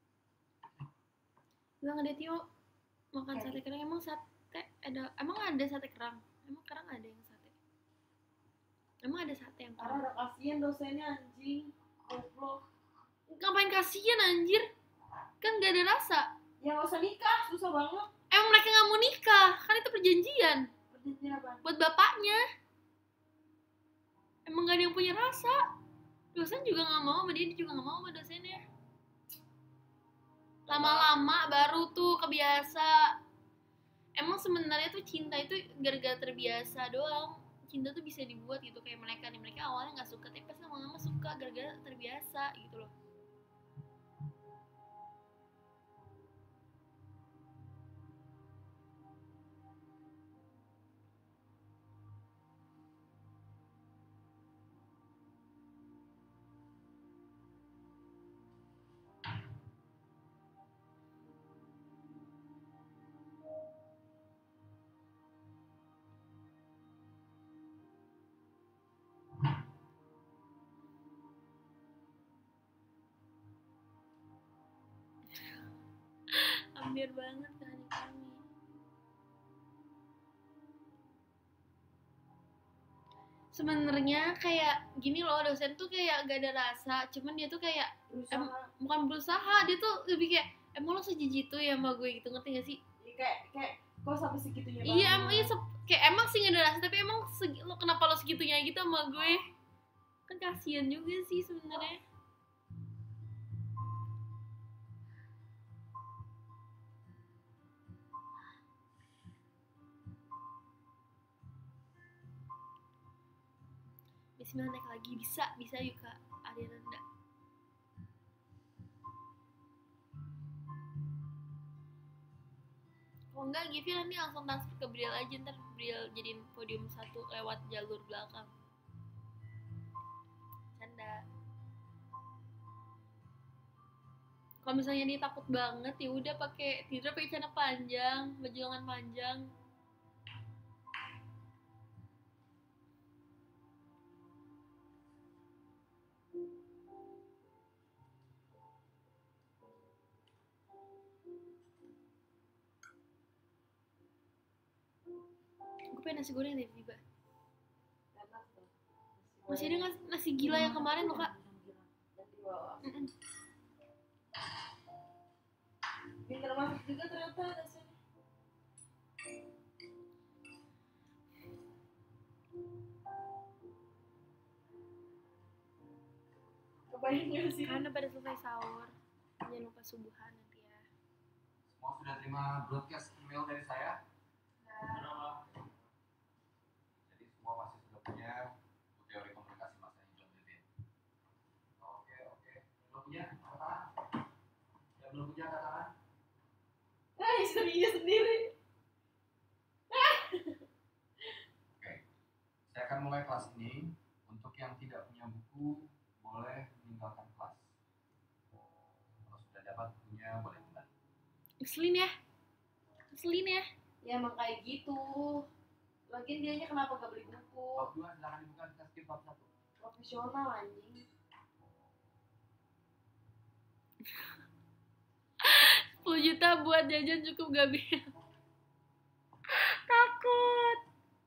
Gue ngedate yuk makan Oke. sate kerang. Emang sate ada emang ada sate kerang? Emang kerang ada yang sate? Emang ada sate yang Karena kerang? udah kasihan dosennya anjing. Goblok. Ngapain kasihan anjir? Kan gak ada rasa. Ya gak usah nikah, susah banget. Emang mereka gak mau nikah, kan itu perjanjian Perjanjian apa? buat bapaknya. Emang gak ada yang punya rasa. Dosen juga gak mau sama dia, dia juga gak mau sama dosennya. lama-lama baru tuh kebiasa. Emang sebenarnya tuh cinta itu gara-gara terbiasa doang. Cinta tuh bisa dibuat gitu kayak mereka nih, mereka awalnya nggak suka tapi pas lama-lama suka gara-gara terbiasa gitu loh. Hampir banget ke hari kami. Sebenarnya kayak gini loh, dosen tuh kayak gak ada rasa, cuman dia tuh kayak em, Berusaha. bukan berusaha, dia tuh lebih kayak emang lo sejijik itu ya sama gue gitu, ngerti gak sih? Ya, kayak kayak kok sampai segitunya banget. Iya emang iya, sep- kayak emang sih gak ada rasa, tapi emang segi, lo kenapa lo segitunya gitu sama gue? Kan kasihan juga sih sebenarnya. Bismillah naik lagi, bisa, bisa yuk kak Ariananda. Kalau enggak Givi nanti langsung transfer ke Bril aja, ntar Bril jadiin podium satu lewat jalur belakang. Canda. Kalau misalnya dia takut banget ya udah pakai tidur pakai celana panjang, baju lengan panjang. Gue pengen nasi goreng deh tiba. Enak tuh. Masih ada nggak nasi gila yang kemarin loh kak? Yang di bawah. Mm-mm. Pinter masak juga ternyata dasarnya. Kebayang gak sih? Karena pada selesai sahur, jangan lupa subuhan nanti ya. Semua sudah terima broadcast email dari saya? Jadi semua masih sudah punya buku teori komunikasi masa yang John Levin. Oke, oke. Belum punya? Angkat tangan. Yang belum punya angkat tangan. Ah, istrinya sendiri. Oke. Saya akan mulai kelas ini. Untuk yang tidak punya buku, boleh meninggalkan kelas. Kalau sudah dapat bukunya, boleh kembali. Ngeselin ya, ngeselin ya. Ya emang kayak gitu. Lagian dianya kenapa gak beli buku? Bab dua silakan dibuka, kita skip bab satu. Profesional anjing. sepuluh juta buat jajan cukup gak Bil? Takut.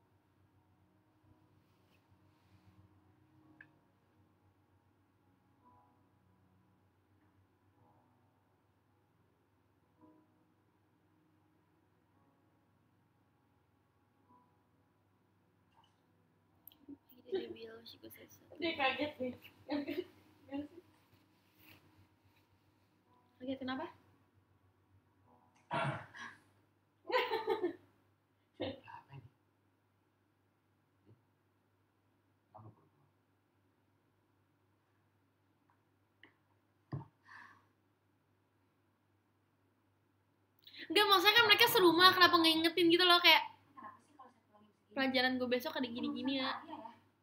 Dia bilang sih gue sesat. Dia kaget nih. Gak sih? Kaget kenapa? Apa ini? Kamu berdua. Enggak, maksudnya kan mereka serumah, kenapa nggak ingetin gitu loh kayak Kenapa sih kalau saya pulangin segini? pelajaran gue besok ada gini-gini ya. Iya ya.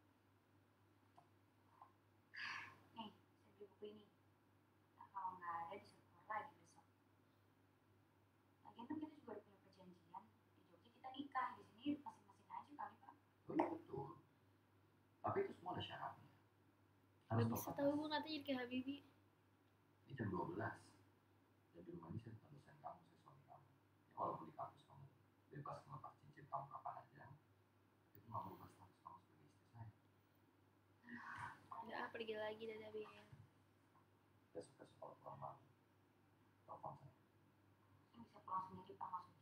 Nih, saya beli buku ini. Nah, kalau nggak ada disuruh keluar lagi besok. Lagian kan kita juga udah punya perjanjian. Di Jogja kita nikah, di sini masing-masing aja kali Pak. Oh iya betul. Tapi itu semua ada syaratnya. Harus Gak tahu bisa batas. tahu gue katanya jadi kayak Habibi. Ini jam dua belas. Dan di rumah ini saya bukan dosen kamu, saya suami kamu. Ya, walaupun di kampus kamu bebas melepas cincin kamu kapan aja, itu nggak merubah status kamu sebagai istri saya. Udah ah, pergi lagi dari Habibi. Besok-besok kalau pulang malam, telepon saya. Saya bisa pulang sendiri Pak maksudnya.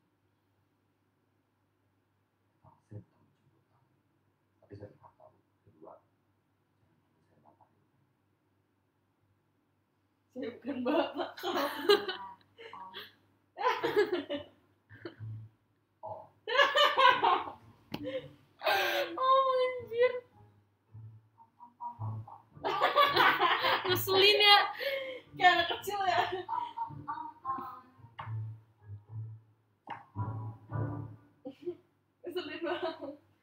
Kalau saya bukan menjemput kamu, tapi saya berhak tahu. Kedua, jangan panggil saya bapak di rumah. Saya bukan bapak kamu. Nah, Oh, Oh anjir. Ngeselin ya. Kayak anak kecil ya. Ngeselin banget.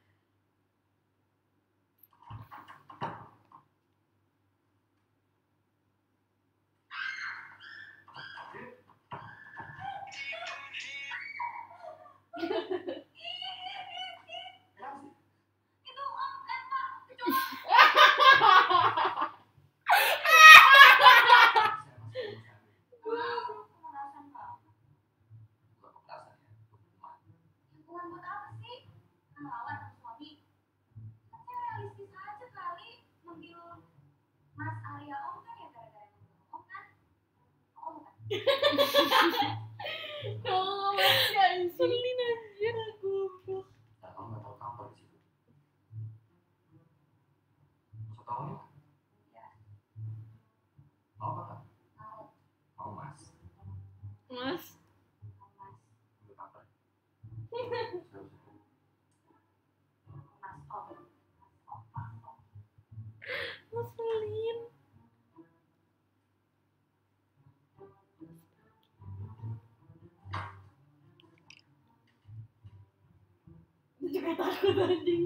Itu om eh pak kecoa. Pemanasan pak. bukan kekerasan ya, itu hukuman. Hubungan buat apa sih? Kan lawan sama suami. Kan saya realistis aja kali manggil Mas Arya om kan ya gara-gara yang om kan. Om kan. Oh, masih anjing. Ngeselin anjir. Goblok. Dan kamu nggak tahu kabar di situ. Masuk tahu ya? Ya, Mau apa kan? mau Mau mas. Mas. mau Mas. Ambil kabar. Serius itu. Mas om. Mas om. Mas om. Ngeselin. Itu juga takut anjing.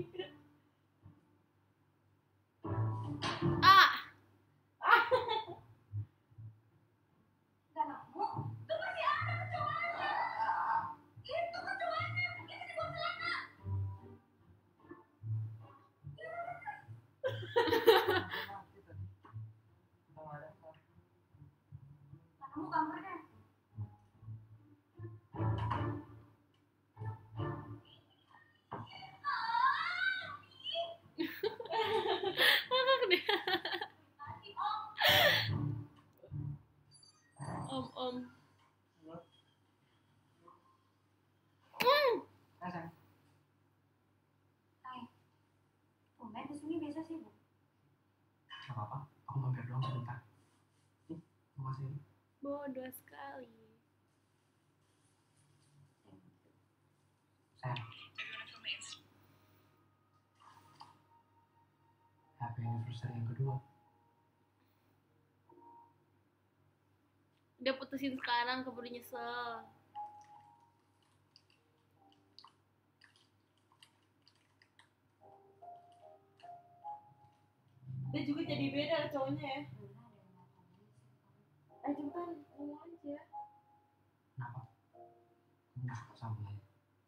Ah. Gak nemu. Tuh masih ada kecoanya. Itu kecoanya. Ini dibawa celana. Gak nemu gambarnya. Ngakak deh. Tadi om. Om om. Nah, sayang. Hai. Tumben kesini biasa sibuk. Gak apa-apa, aku mampir doang sebentar. Nih, makasih. Bodoh sekali. Sayang. Happy anniversary yang kedua. Udah putusin sekarang keburu nyesel. Dia juga jadi beda cowoknya ya. Bener ada yang mau ngomongin sih. Eh cepetan ngomong aja. Kenapa? Kamu gak suka sama saya?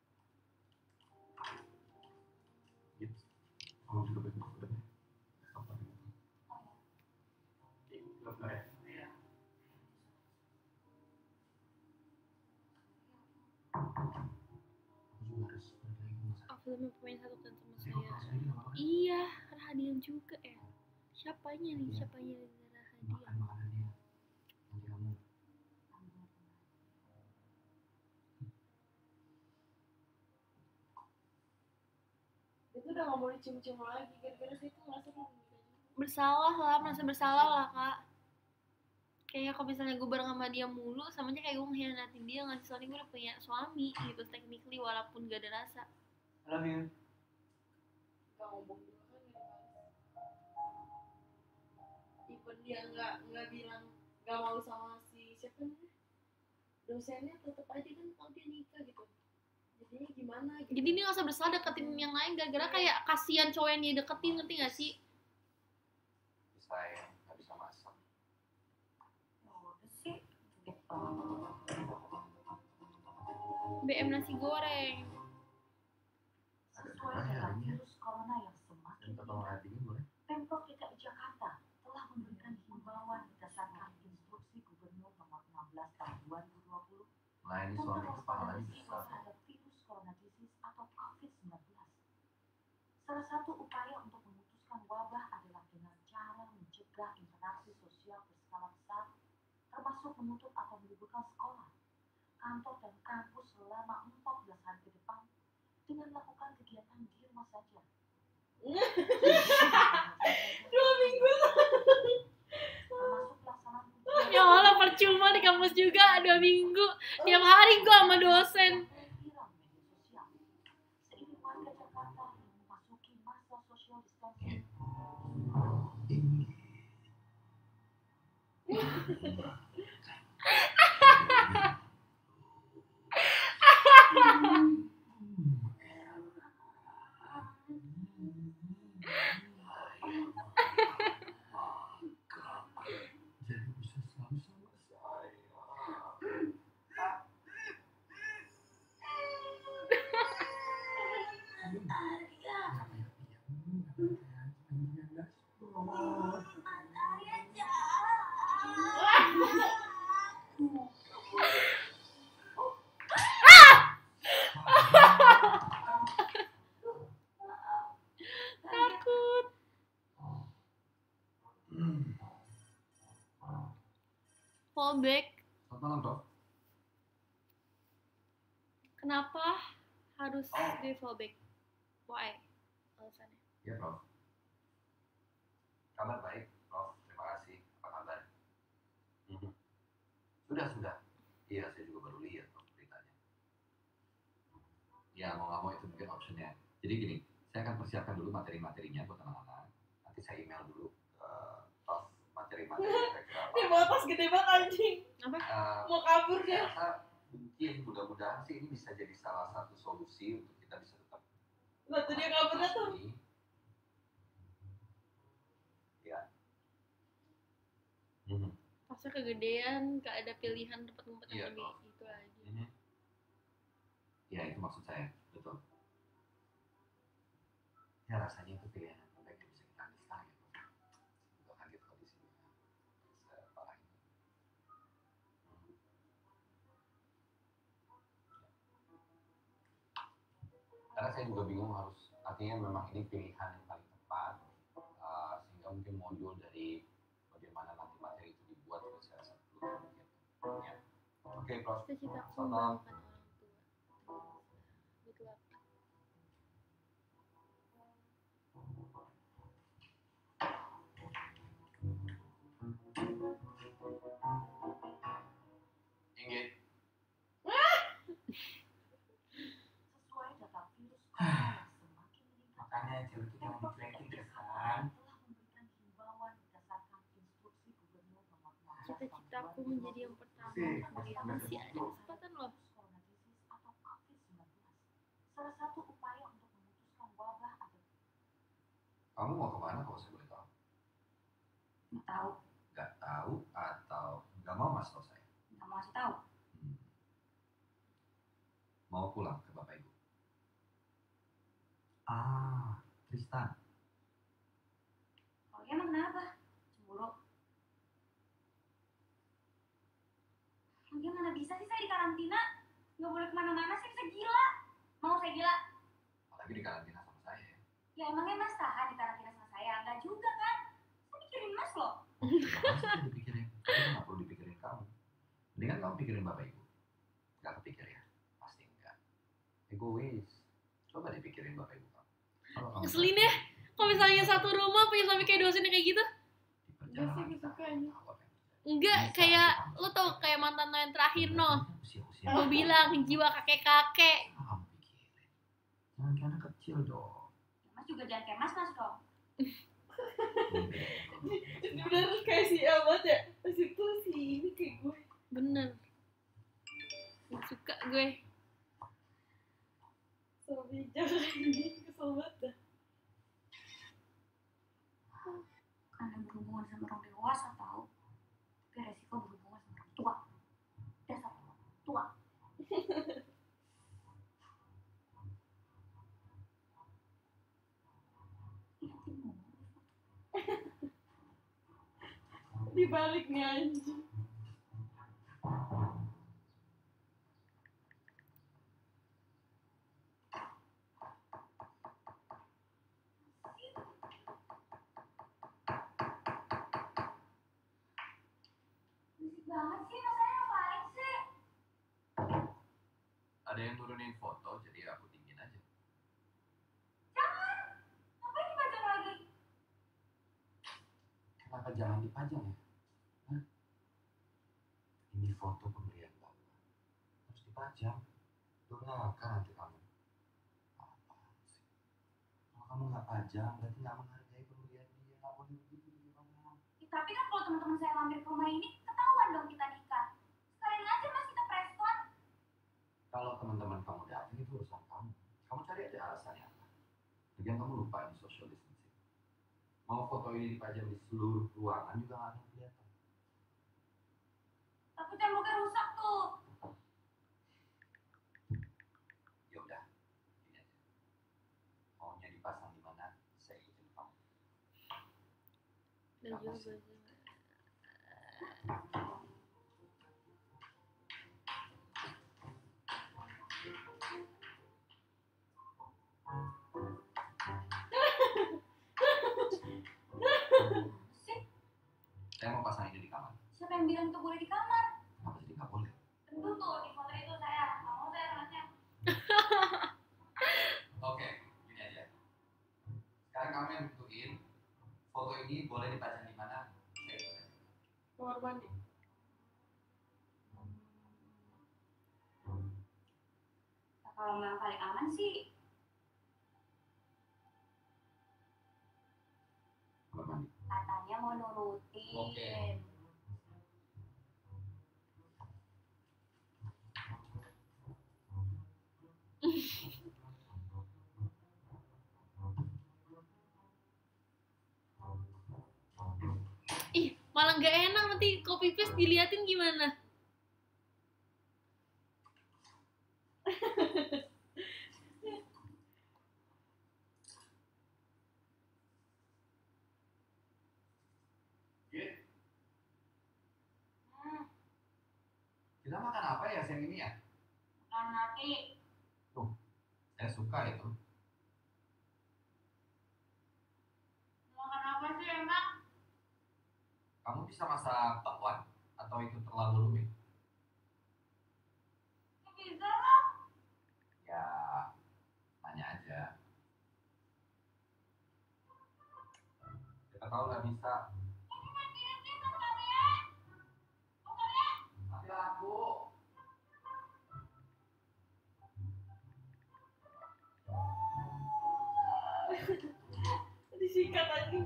Gitu. Kamu juga baik banget ya. Apa nih? Bentar ya. Aku juga harus balik lagi ke rumah sakit. Aku mau pemain satu kan sama Jadi kalau saya. kelas ini gak apa-apa kan? Iya, Rahadian juga ya. Siapanya nih? Iya. Siapanya nih Rahadian? Makan makanannya. Nanti kamu Itu udah gak mau dicium-cium lagi. Gara-gara saya tuh ngerasa dia menikah juga. Bersalah lah, merasa bersalah lah kak. Kayaknya kalau misalnya gue bareng sama dia mulu, sama aja kayak gue mengkhianatin dia nggak sih, soalnya gue udah punya suami gitu technically walaupun gak ada rasa. I love you. Gak ngomong juga kan gak dibalas. Even dia gak, gak bilang gak mau sama si siapa namanya dosennya, tetep aja kan kalau dia nikah gitu. Jadinya gimana gitu. Jadi dia nggak usah bersalah deketin yang lain gara-gara kayak kasihan cowok yang dia deketin, ngerti gak sih? Saya nggak bisa masak. Ya udah sih. Gitu. B M nasi goreng. Ada Sesuai apa ya dengan hari ini? virus corona yang semakin Dan potong meningkat, hatinya boleh? Pemprov D K I Jakarta telah memberikan himbauan berdasarkan instruksi Gubernur nomor enam belas tahun dua ribu dua puluh Melayani tentang suami itu pahalanya waspada risiko besar. terhadap virus corona disease atau covid sembilan belas. Salah satu upaya untuk memutuskan wabah adalah dengan cara mencegah interaksi sosial berskala besar, termasuk menutup atau meliburkan sekolah, kantor dan kampus selama empat belas hari ke depan dengan melakukan kegiatan di rumah saja. Dua minggu. Termasuk pelaksanaan ujian Ya Allah, percuma di kampus juga dua minggu. Tiap hari gue sama dosen. Jadi bisa selalu sama saya. Takut. Fallback. Selamat malam, Prof. Kenapa harus Oh. di fallback? Why? Alasannya. Ya, Prof. Kabar baik, Prof. Terima kasih. Apa kabar? Mhm. Sudah, sudah. Iya, saya juga baru lihat, Prof, beritanya. Ya, mau nggak mau itu mungkin optionnya. Jadi gini, saya akan persiapkan dulu materi-materinya buat anak-anak. Nanti saya email dulu ke Prof materi-materi kira-kira apa. Dia bawa tas gede banget anjing. Apa? Eh, Mau kabur saya dia. rasa mungkin mudah-mudahan sih ini bisa jadi salah satu solusi untuk kita bisa tetap Lah tuh dia kaburnya tuh. ini. Ya. Mhm. Pasnya kegedean, gak ada pilihan tempat-tempat Iya, yang lebih Prof. itu lagi. Mhm. Ya, itu maksud saya, betul. Ya, rasanya itu pilihan yang terbaik yang bisa kita ambil sekarang ya, Prof. Udah kaget kondisinya separah ini. Hmm. Karena saya juga bingung harus, artinya memang ini pilihan yang paling tepat, uh, sehingga mungkin modul dari bagaimana nanti materi itu dibuat juga saya rasa perlu memikirkan. Ya. Oke, Prof. Cita-citaku Selamat malam. membanggakan orang tua. Good luck. Inggit. Sesuai data virus corona semakin meningkat, Makanya cewek itu jangan dicuekin ya kan. telah memberikan himbauan berdasarkan instruksi Gubernur Nomor enam belas Cita-citaku menjadi yang pertama. Sih, Kemudian masih ada kesempatan loh. Corona disease atau covid sembilan belas. Salah satu upaya untuk memutuskan wabah atau Kamu mau kemana kalau saya boleh tahu? nggak tahu, Gak tahu atau gak mau mas tahu saya? nggak mau kasih tahu. Hmm. Mau pulang ke bapak ibu? Ah, Tristan. Kalau emang kenapa? Cemburu. Gimana bisa sih saya di karantina? Nggak boleh kemana-mana, saya bisa gila. Mau saya gila? Apalagi di karantina sama saya ya. Ya emangnya mas tahan di karantina sama saya? Enggak juga kan? Saya mikirin mas loh. Pasti saya dipikirin. Itu gak perlu dipikirin kamu. Mendingan kamu pikirin bapak ibu. Gak kepikir ya? Pasti enggak. Egois. Coba dipikirin bapak ibu kamu. Kalau kamu Ngeselin ya. Kalau misalnya satu rumah punya suami kayak dosennya kayak gitu. di perjalanan Gak sih, kita suka aja. tahu apa yang terjadi. Enggak, Bisa kayak kita lo tau kayak mantan lo yang terakhir no. Usia-usia. Gue bilang jiwa kakek-kakek. Kamu pikirin. Jangan kayak anak kecil dong. Ya, mas juga jangan kayak mas mas dong. Ini bener kayak si Amat ya. Pas itu si ini kayak gue. Bener. Gak suka gue. So bijak ini. Kesel banget dah. Karena berhubungan sama orang dewasa tahu. Tapi resiko berhubungan sama orang tua. Dasar tua. Ingatin Dibalik nih anjing. Berisik banget sih, mas saya ngapain sih? Ada yang nurunin foto, jadi aku dingin aja. Jangan! Ngapain dipajang lagi? Kenapa jangan dipajang ya? Hah? foto pemberian bapak. Harus dipajang. Durhaka nanti kamu. Apa sih? Kalau kamu nggak pajang, berarti nggak menghargai pemberian dia. Nggak boleh begitu dia ngomong. Ya, tapi kan kalau teman-teman saya mampir ke rumah ini, ketahuan dong kita nikah. Sekalian aja mas kita preskon. Kalau teman-teman kamu datang itu urusan kamu. Kamu cari aja alasannya apa. Lagian kamu lupa ini social distancing. Mau foto ini dipajang di seluruh ruangan juga nggak akan kelihatan. Tapi temboknya rusak tuh. Ya udah, gini aja. Maunya dipasang di mana? Saya ikutin kamu. Dan Apa juga sih? Sih, Saya mau pasang ini di kamar. siapa yang bilang itu boleh di kamar? Kenapa jadi nggak boleh? Tentu tuh di foto itu saya. Nggak mau saya anaknya. Oke, gini aja. Sekarang kamu yang tentuin foto ini boleh dipajang di mana? Saya ikutin. Kamar mandi. Nah, kalau yang paling aman sih, Kamar mandi. katanya mau nurutin. Oke. Ih, malah nggak enak nanti copy paste diliatin gimana? Gini, Hmm, kita makan apa ya siang ini ya? makan nasi. Saya suka itu. Makan apa sih emang? Kamu bisa masak bakwan atau itu terlalu rumit? Ya bisa lah. Ya, tanya aja. Kita tahu nggak bisa. Ini nanti nanti makannya. Makannya. Mati lampu. Disikat lagi.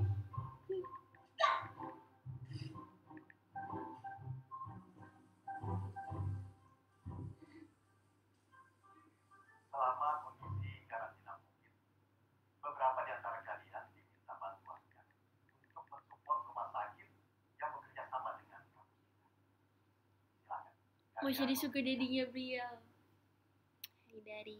Selama kondisi karantina COVID, beberapa di antara kalian diminta bantuannya untuk mensupport rumah sakit yang bekerja sama dengan kampus kita. Silakan. Mau Kalian jadi sugar mau- daddy-nya Briel. Hai daddy.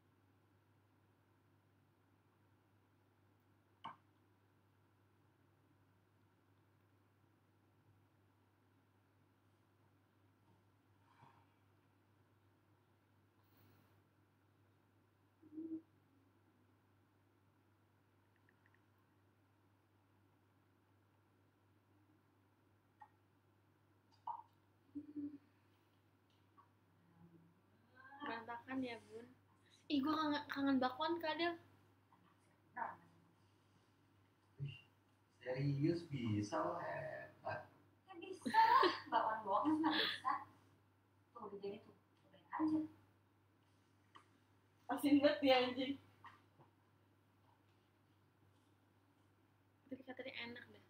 Berantakan ya bun. Ih gue kangen, kangen bakwan kadang. Serius bisa loh, hebat. Ya bisa lah. Bakwan doang kan nggak bisa. Tuh udah jadi tuh. Cobain aja. Asin banget dia anjing. Tapi katanya enak deh.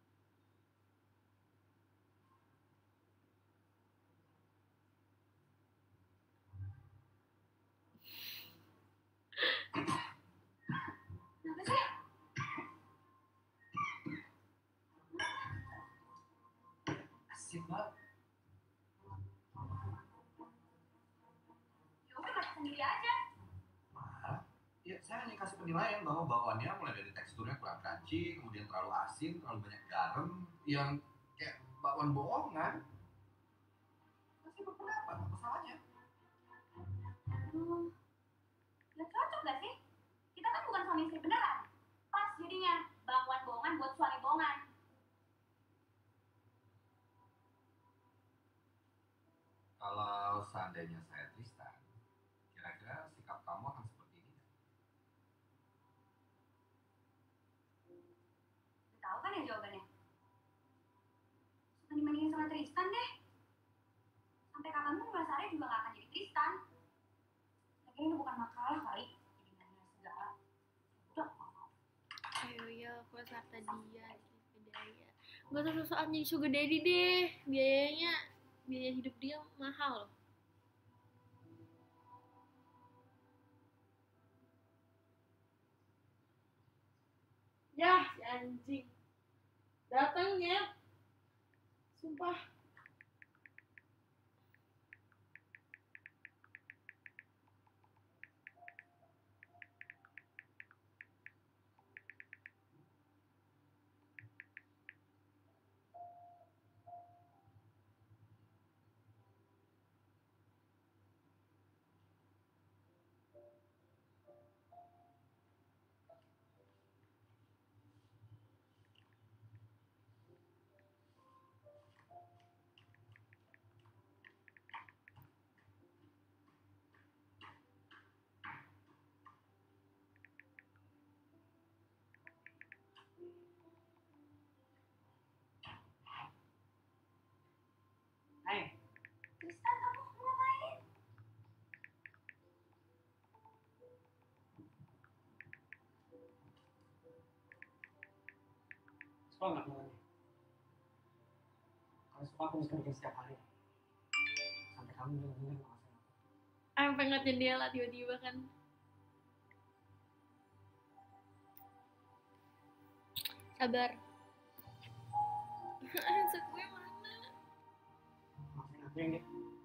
Kenapa sih? Asik banget. Ya udah masak sendiri aja. Marah. Ya, saya hanya kasih penilaian bahwa bakwannya mulai dari teksturnya kurang crunchy, kemudian terlalu asin, terlalu banyak garam, yang kayak bakwan bohongan. Kasih berpendapat, apa salahnya? Hmm. Ya cocok gak sih? Kita kan bukan suami istri beneran. Pas jadinya bakwan bohongan buat suami bohongan. Kalau seandainya saya Tristan, kira-kira sikap kamu akan seperti ini nggak? Udah tahu kan ya jawabannya? Suka dibandingin sama Tristan deh. juga gak akan jadi Kristen. Lagi ini bukan makalah kali, jadi nanya segala. Udah, gak mau. Ayo ya, aku serta dia gitu daya. Gak usah sosokan jadi sugar daddy deh. Biayanya, biaya hidup dia mahal loh. Ya, si anjing. Datangnya. Sumpah. Hai. Kristen, kamu mau ngapain? Suka nggak makannya? Kalau suka aku bisa bikin setiap hari. Sampai kamu benar-benar ngerasain aku. Aku pengen ngeliat jendela tiba-tiba kan. Sabar. Answer gue mana? Maafin aku ya, Gek.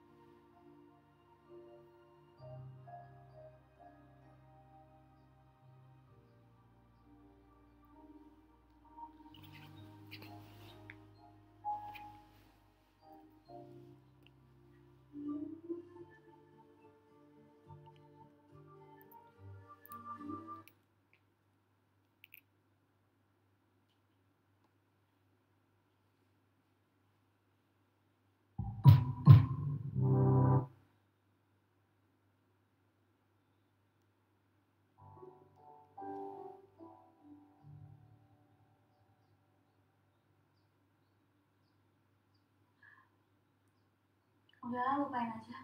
Udahlah, lupain aja.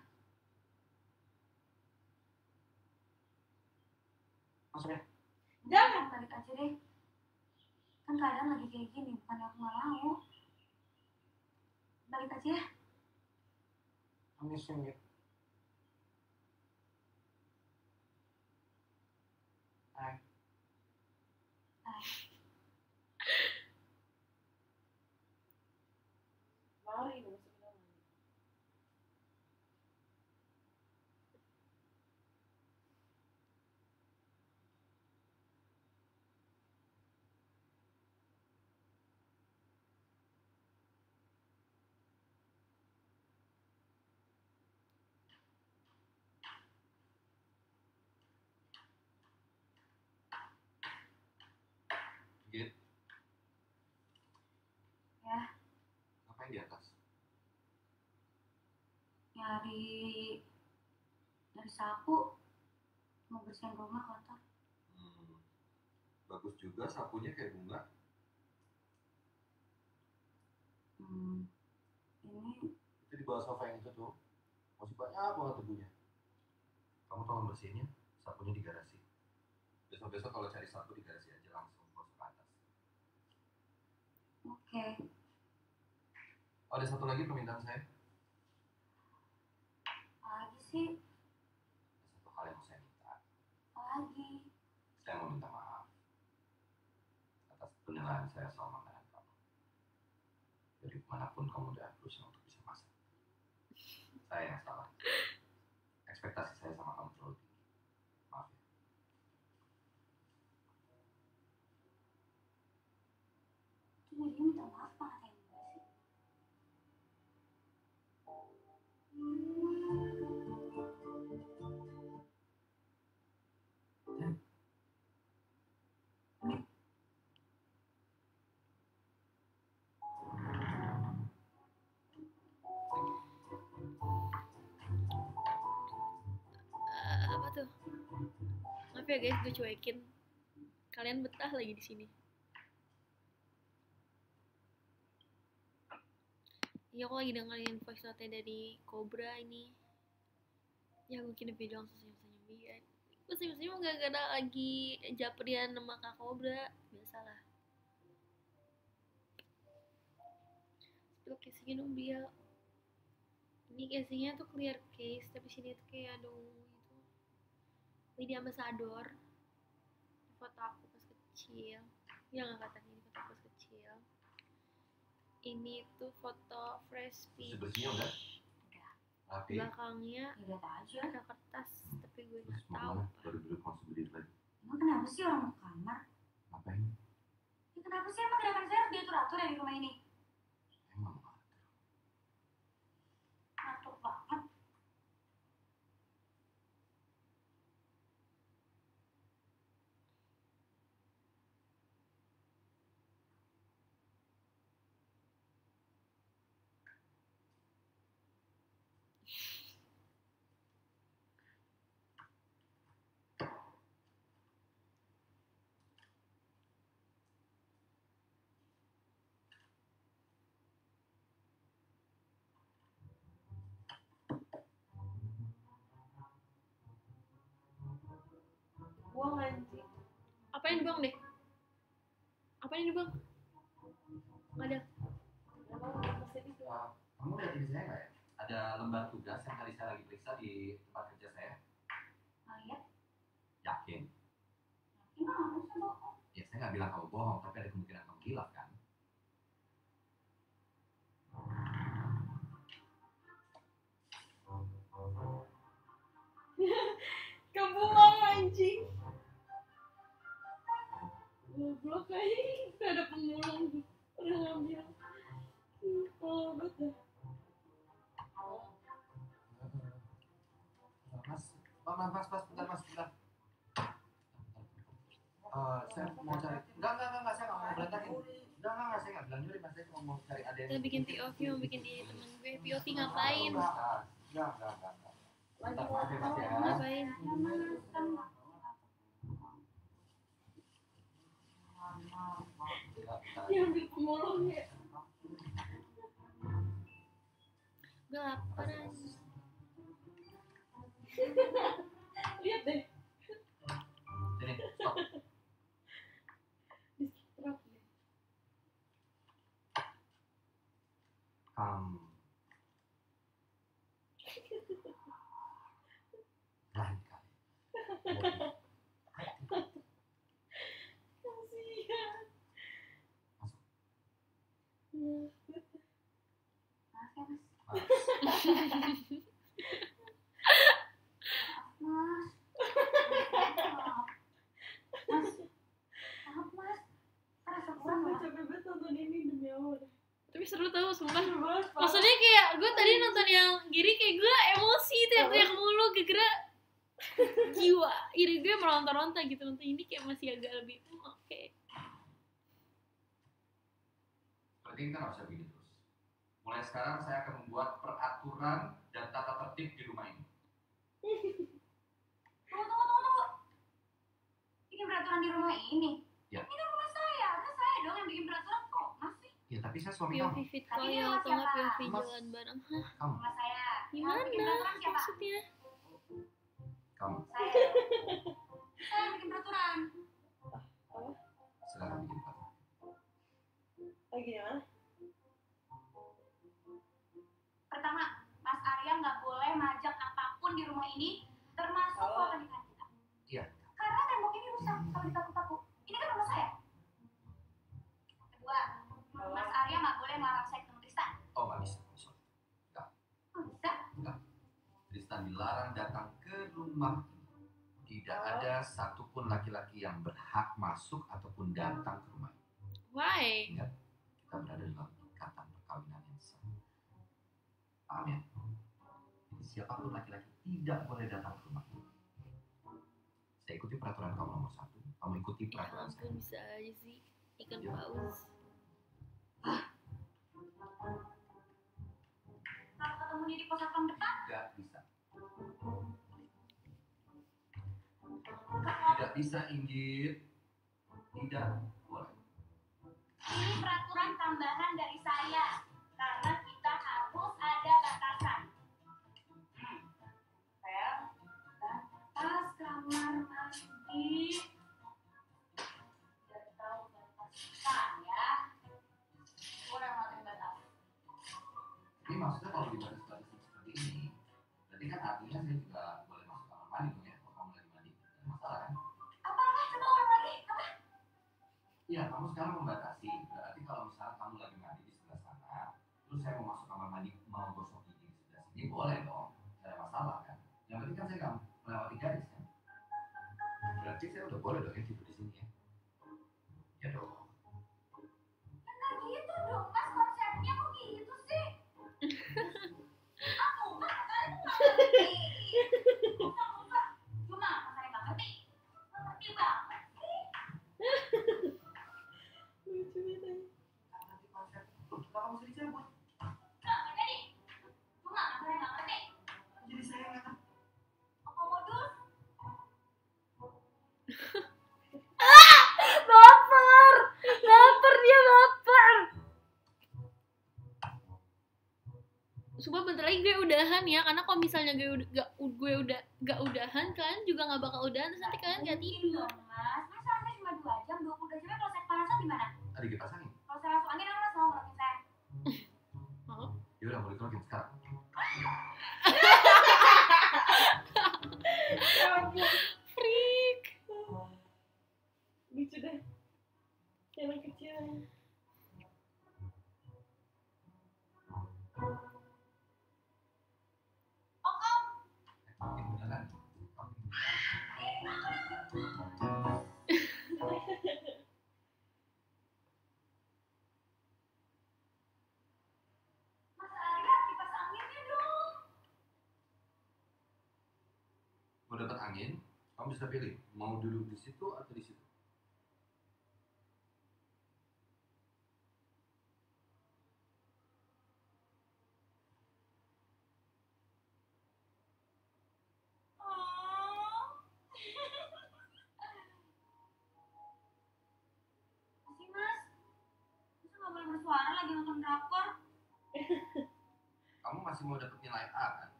Maksudnya? Jangan. Balik aja deh. Kan keadaan lagi kayak gini, bukannya aku gak mau. Balik aja ya. I miss you, Gek. Hai. Mari dong sebenarnya. Git, Ya, ngapain di atas? nyari nyari sapu, mau bersihin rumah kotor. Hmm, bagus juga sapunya kayak bunga. Hmm, ini Itu di bawah sofa yang itu tuh. Masih banyak banget debunya. Kamu tolong bersihinnya, sapunya di garasi. Besok-besok kalau cari sapu di garasi aja langsung gosok ke atas. oke. Oh, ada satu lagi permintaan saya. Apa lagi sih? Ada satu hal yang mau saya minta. Apa lagi? Saya mau minta maaf atas penilaian saya soal makanan kamu. Jadi kemanapun kamu udah berusaha untuk bisa masak. Saya yang salah. Ekspektasi saya sama kamu terlalu tinggi. Maaf ya. Itu jadi minta maaf banget ya enggak sih? Eh, apa tuh? Maaf ya guys, gue cuekin. Kalian betah lagi di sini. Iya, aku lagi dengerin voice note dari Cobra ini. Ya mungkin dia doang senyum-senyum dia. Gue senyum-senyum gara-gara lagi japrian sama Kak Cobra. Biasalah. Spill casingnya dong dia. Ini casingnya tuh clear case, tapi sini tuh kayak ada ungu gitu. Ini ambassador. Foto aku pas kecil. Ya nggak kata ini foto aku pas kecil. Ini tuh foto fresh peach. Bersih-bersihnya udah? Udah. Rapi. Belakangnya Ya lihat aja. ada kertas, tapi gue Terus nggak mau tahu. kemana? Baru duduk langsung berdiri lagi. Emang kenapa sih orang mau ke kamar? Ngapain? Ya kenapa sih emang gerakan saya harus diatur-atur ya di rumah ini? Emang nggak ada. Ngatur banget. Buang anjing. Apa yang dibuang deh? Apa yang dibuang? Nggak ada. Kenapa masih di Uh, kamu lihat ini saya nggak ya? Ada lembar tugas yang tadi saya lagi periksa di tempat kerja saya. Nah, lihat. Yakin? Gimana sih bohong? Ya saya nggak bilang kamu bohong, tapi ada kemungkinan kamu hilaf kan? kebuang anjing. Goblok kayaknya udah ada pemulung udah ngambil. Oh betul. Mas, oh, mas, mas, mas, bentar, mas, bentar. Uh, saya mau cari, enggak, enggak, enggak, saya nggak mau berantakin. Enggak, enggak, enggak, saya nggak bilang nyuri, mas, saya cuma mau cari ada yang... Kita bikin P O V, mau bikin di temen gue. P O V ngapain? Enggak, enggak, enggak, enggak, enggak. Bentar, maaf ya, mas, ya. Ngapain? Enggak, bentar. Dia ambil pemulung ya. Gue lapar aja. Lihat deh. Sini, stop. Distrap ya. Um, lain kali. Kasihan. Masuk. Maaf ya, Mas. Mas. Mas. Mas. Maaf, Mas. Karena sebulan Gue Mas. capek banget nonton ini demi Allah. Tapi seru tau, sumpah. Seru banget, Pak. Maksudnya kayak gue tadi nonton yang Giri kayak gue emosi teriak-teriak mulu gara-gara jiwa iri gue meronta-ronta gitu. Nonton ini kayak masih agak lebih hmm, oke. Okay. Berarti kita nggak bisa begini terus. Mulai sekarang saya akan membuat peraturan dan tata tertib di rumah ini. Tunggu, tunggu, tunggu, tunggu. Bikin peraturan di rumah ini? Ya. Ini kan rumah saya. Kan saya dong yang bikin peraturan kok. Mas sih. Ya tapi saya suami P O V kamu. fit Tapi call ini ya rumah atau nggak P O V siapa? Mas. jalan bareng. Hah? Kamu. Rumah saya. Yang Gimana bikin peraturan siapa? maksudnya? Kamu. Saya. Saya yang bikin peraturan. Silakan bikin peraturan. Oh gimana? Pertama, Mas Arya nggak boleh majak apapun di rumah ini, termasuk Oh. foto nikahan kita. Iya. Karena tembok ini rusak kalau dipaku-paku. Ini kan rumah saya. Kedua, Mas Arya nggak boleh melarang saya ketemu Tristan. Oh nggak bisa. Sorry. Oh, bisa? Tristan dilarang datang ke rumah ini. Tidak ada satupun laki-laki yang berhak masuk ataupun datang ke rumah ini. Why? Ingat, kita berada dalam ikatan perkawinan yang sah. Paham ya? Jadi siapapun laki-laki tidak boleh datang ke rumah ini. Saya ikuti peraturan kamu nomor satu. Kamu ikuti Ya peraturan saya. ampun, bisa aja sih. Ikan Ya. paus. Kalau ketemu dia di pos satpam depan, Tidak bisa. Tidak bisa, Inggit. Tidak boleh. ini peraturan tambahan dari saya. Karena kita harus ada batasan. Hmm. Saya seperti ini, berarti kan artinya saya juga boleh masuk kamar mandi dong ya, kalau kamu lagi mandi. Tidak masalah kan? Apa-apa? Coba ulang lagi. Apa? Iya, kamu sekarang membatasi. Berarti kalau misalnya kamu lagi mandi di sebelah sana, terus saya mau masuk kamar mandi mau gosok gigi di sebelah sini, boleh dong. Tidak ada masalah kan? Yang penting kan saya nggak melewati garis kan? Berarti saya udah boleh dong ya tidur di sini ya? Ya dong. Ya nggak gitu dong, Mas. Konsepnya kok gitu sih? Aku kan kalian tuh nggak ngerti. Susah-susah. Cuma kalian nggak ngerti. Nggak ngerti banget sih. Lucu banget. Kan nanti konsep, loh, kenapa mesti dicabut? Nggak ngerti nih. Cuma kalian nggak ngerti. Jadi saya nggak ngerti. Akomodus. Baper, baper dia baper. Sumpah bentar lagi gue udahan ya, karena kalau misalnya gue udah gak, gue udah gak udahan, kalian juga gak bakal udahan, terus nanti kalian gak Mungkin tidur. dong, Mas. Mas soalnya cuma dua jam, dua puluh dua jamnya kalau saya kepanasan gimana? Tadi dipasangin. Kalau saya masuk angin, kan Mas mau ngerokin saya. Maaf. Ya udah boleh dikerokin sekarang. Ya ampun. Freak. Lucu deh. Yang kecil. Oh, Om. Kerokin beneran. Kerokin beneran. Mas Arya, kipas anginnya dong. Mau dapat angin, kamu bisa pilih mau duduk di situ atau di situ. Oh. Masih, Mas. Masa nggak boleh bersuara lagi nonton drakor? Kamu masih mau dapat nilai A kan?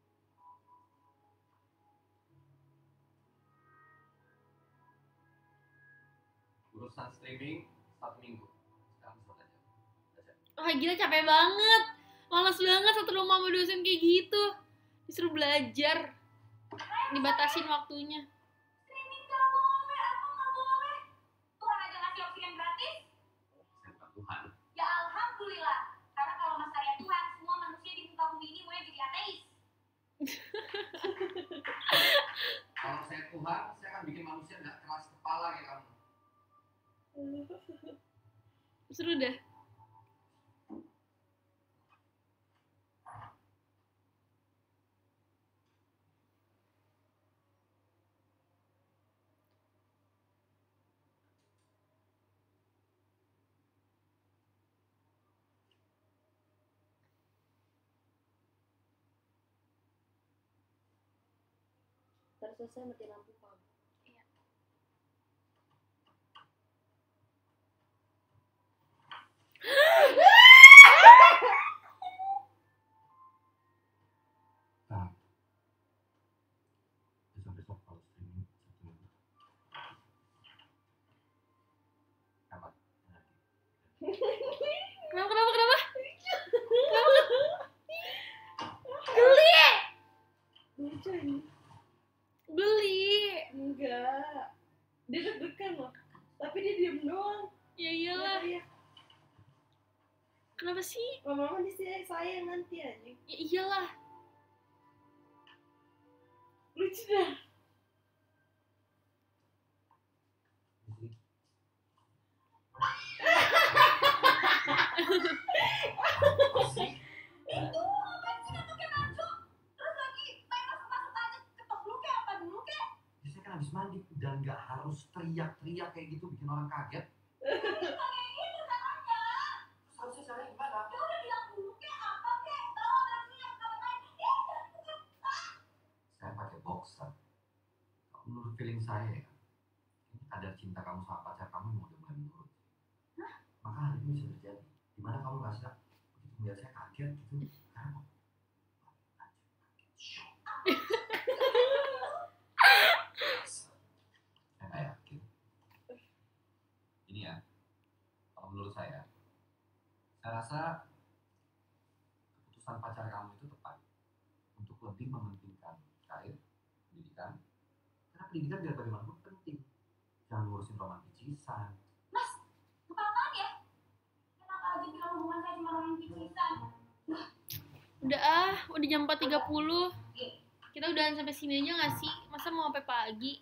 Urusan streaming satu minggu. Sekarang bisa belajar. Belajar. Wah gila capek banget. Males banget satu rumah sama dosen kayak gitu. Disuruh belajar. Dibatasin waktunya. Streaming nggak boleh, apa nggak boleh? Tuhan aja ngasih oksigen gratis. Saya bukan Tuhan. Ya alhamdulillah. Karena kalau Mas Arya Tuhan, semua manusia di muka bumi ini mulai jadi ateis. Kalau saya Tuhan, saya akan bikin manusia nggak keras kepala kayak kamu. Seru dah. Ntar selesai mati lampu kamu. Nah, besok-besok kalau streaming satu minggu. Apa? Nanti. Kenapa kenapa kenapa? Kenapa? Geli. Lucu ini. Geli. Enggak. Dia deg-degan loh. Tapi dia diem doang. Ya iyalah. Iya. Kenapa sih? Mama di sini sayang nanti aja. Ya iyalah. Lucu dah. Di sini. Itu ngapain sih nggak pakai baju? Terus lagi main masuk-masuk aja, ketok dulu kayak apa dulu kayak? Ya, saya kan habis mandi dan nggak harus teriak-teriak kayak gitu bikin orang kaget. Kayak gitu caranya. Harusnya caranya gimana? Ya udah bilang dulu kayak apa kayak? Tahu bajunya kalau main, eh jangan bukan. Saya pakai boxer. Kalau menurut feeling saya ya, ini kadar cinta kamu sama pacar kamu yang udah mulai menurun. Maka hal ini bisa terjadi. Dimana kamu merasa begitu melihat saya kaget gitu, karena kok shock. Saya nggak yakin. Ini ya, kalau menurut saya, saya rasa keputusan pacar kamu itu tepat. pendidikan biar bagaimanapun penting. Jangan ngurusin romantisisan. Mas, bukan apaan ya? Enak aja bilang hubungan saya cuma romantisan. Udah ah, udah jam empat tiga puluh. Kita udahan sampai sini aja gak sih? Masa mau sampai pagi?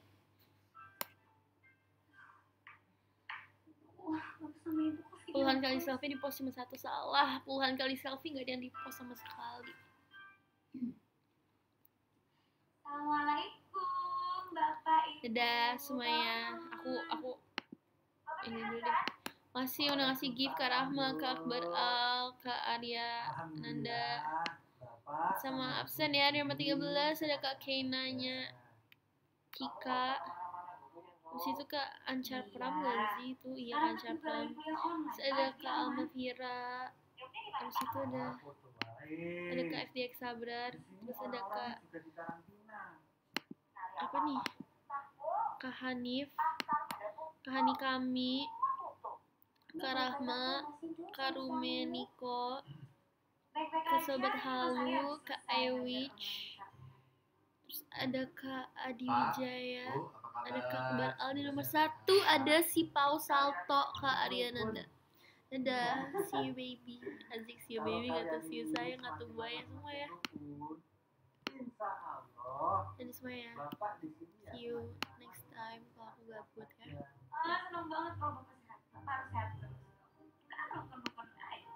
Wah, bagus sama ibu kok video Puluhan kali terus. selfie di post cuma satu salah. Puluhan kali selfie gak ada yang di post sama sekali. Assalamualaikum, Bapak Ibu. Dadah semuanya. Aku aku Bapak ini sehat dulu kan? deh. Masih udah ngasih gift ke Rahma, ke Akbar Al, ke Arya, Nanda, sama absen ya di nomor tiga belas ada Kak Keina-nya, Kika. Terus itu Kak Ancar Pram gak sih itu? Iya Kak Ancar Pram. Terus ada Kak Alma Vira. Terus itu ada ada Kak F D X Sabrar. Terus ada Kak apa nih? Kak Hanif, Kak Hani Kami, Kak Rahma, Kak Rume Niko, Kak Sobat Halu, Kak Ewich, terus ada Kak Adi Wijaya, Bu, apa ada Kak kabar? Akbar Al di nomor satu, ada si Pau Salto, Kak Ariananda. Dadah, see you baby. Azik see you baby, gak tuh see you sayang, gak tuh buaya semua ya. Insya Allah. Dadah semua ya. Bapak di sini ya. See you next time kalau aku gabut ya. Ah, seneng banget kalau Bapak sehat. Bapak harus sehat terus. Kita kan nonton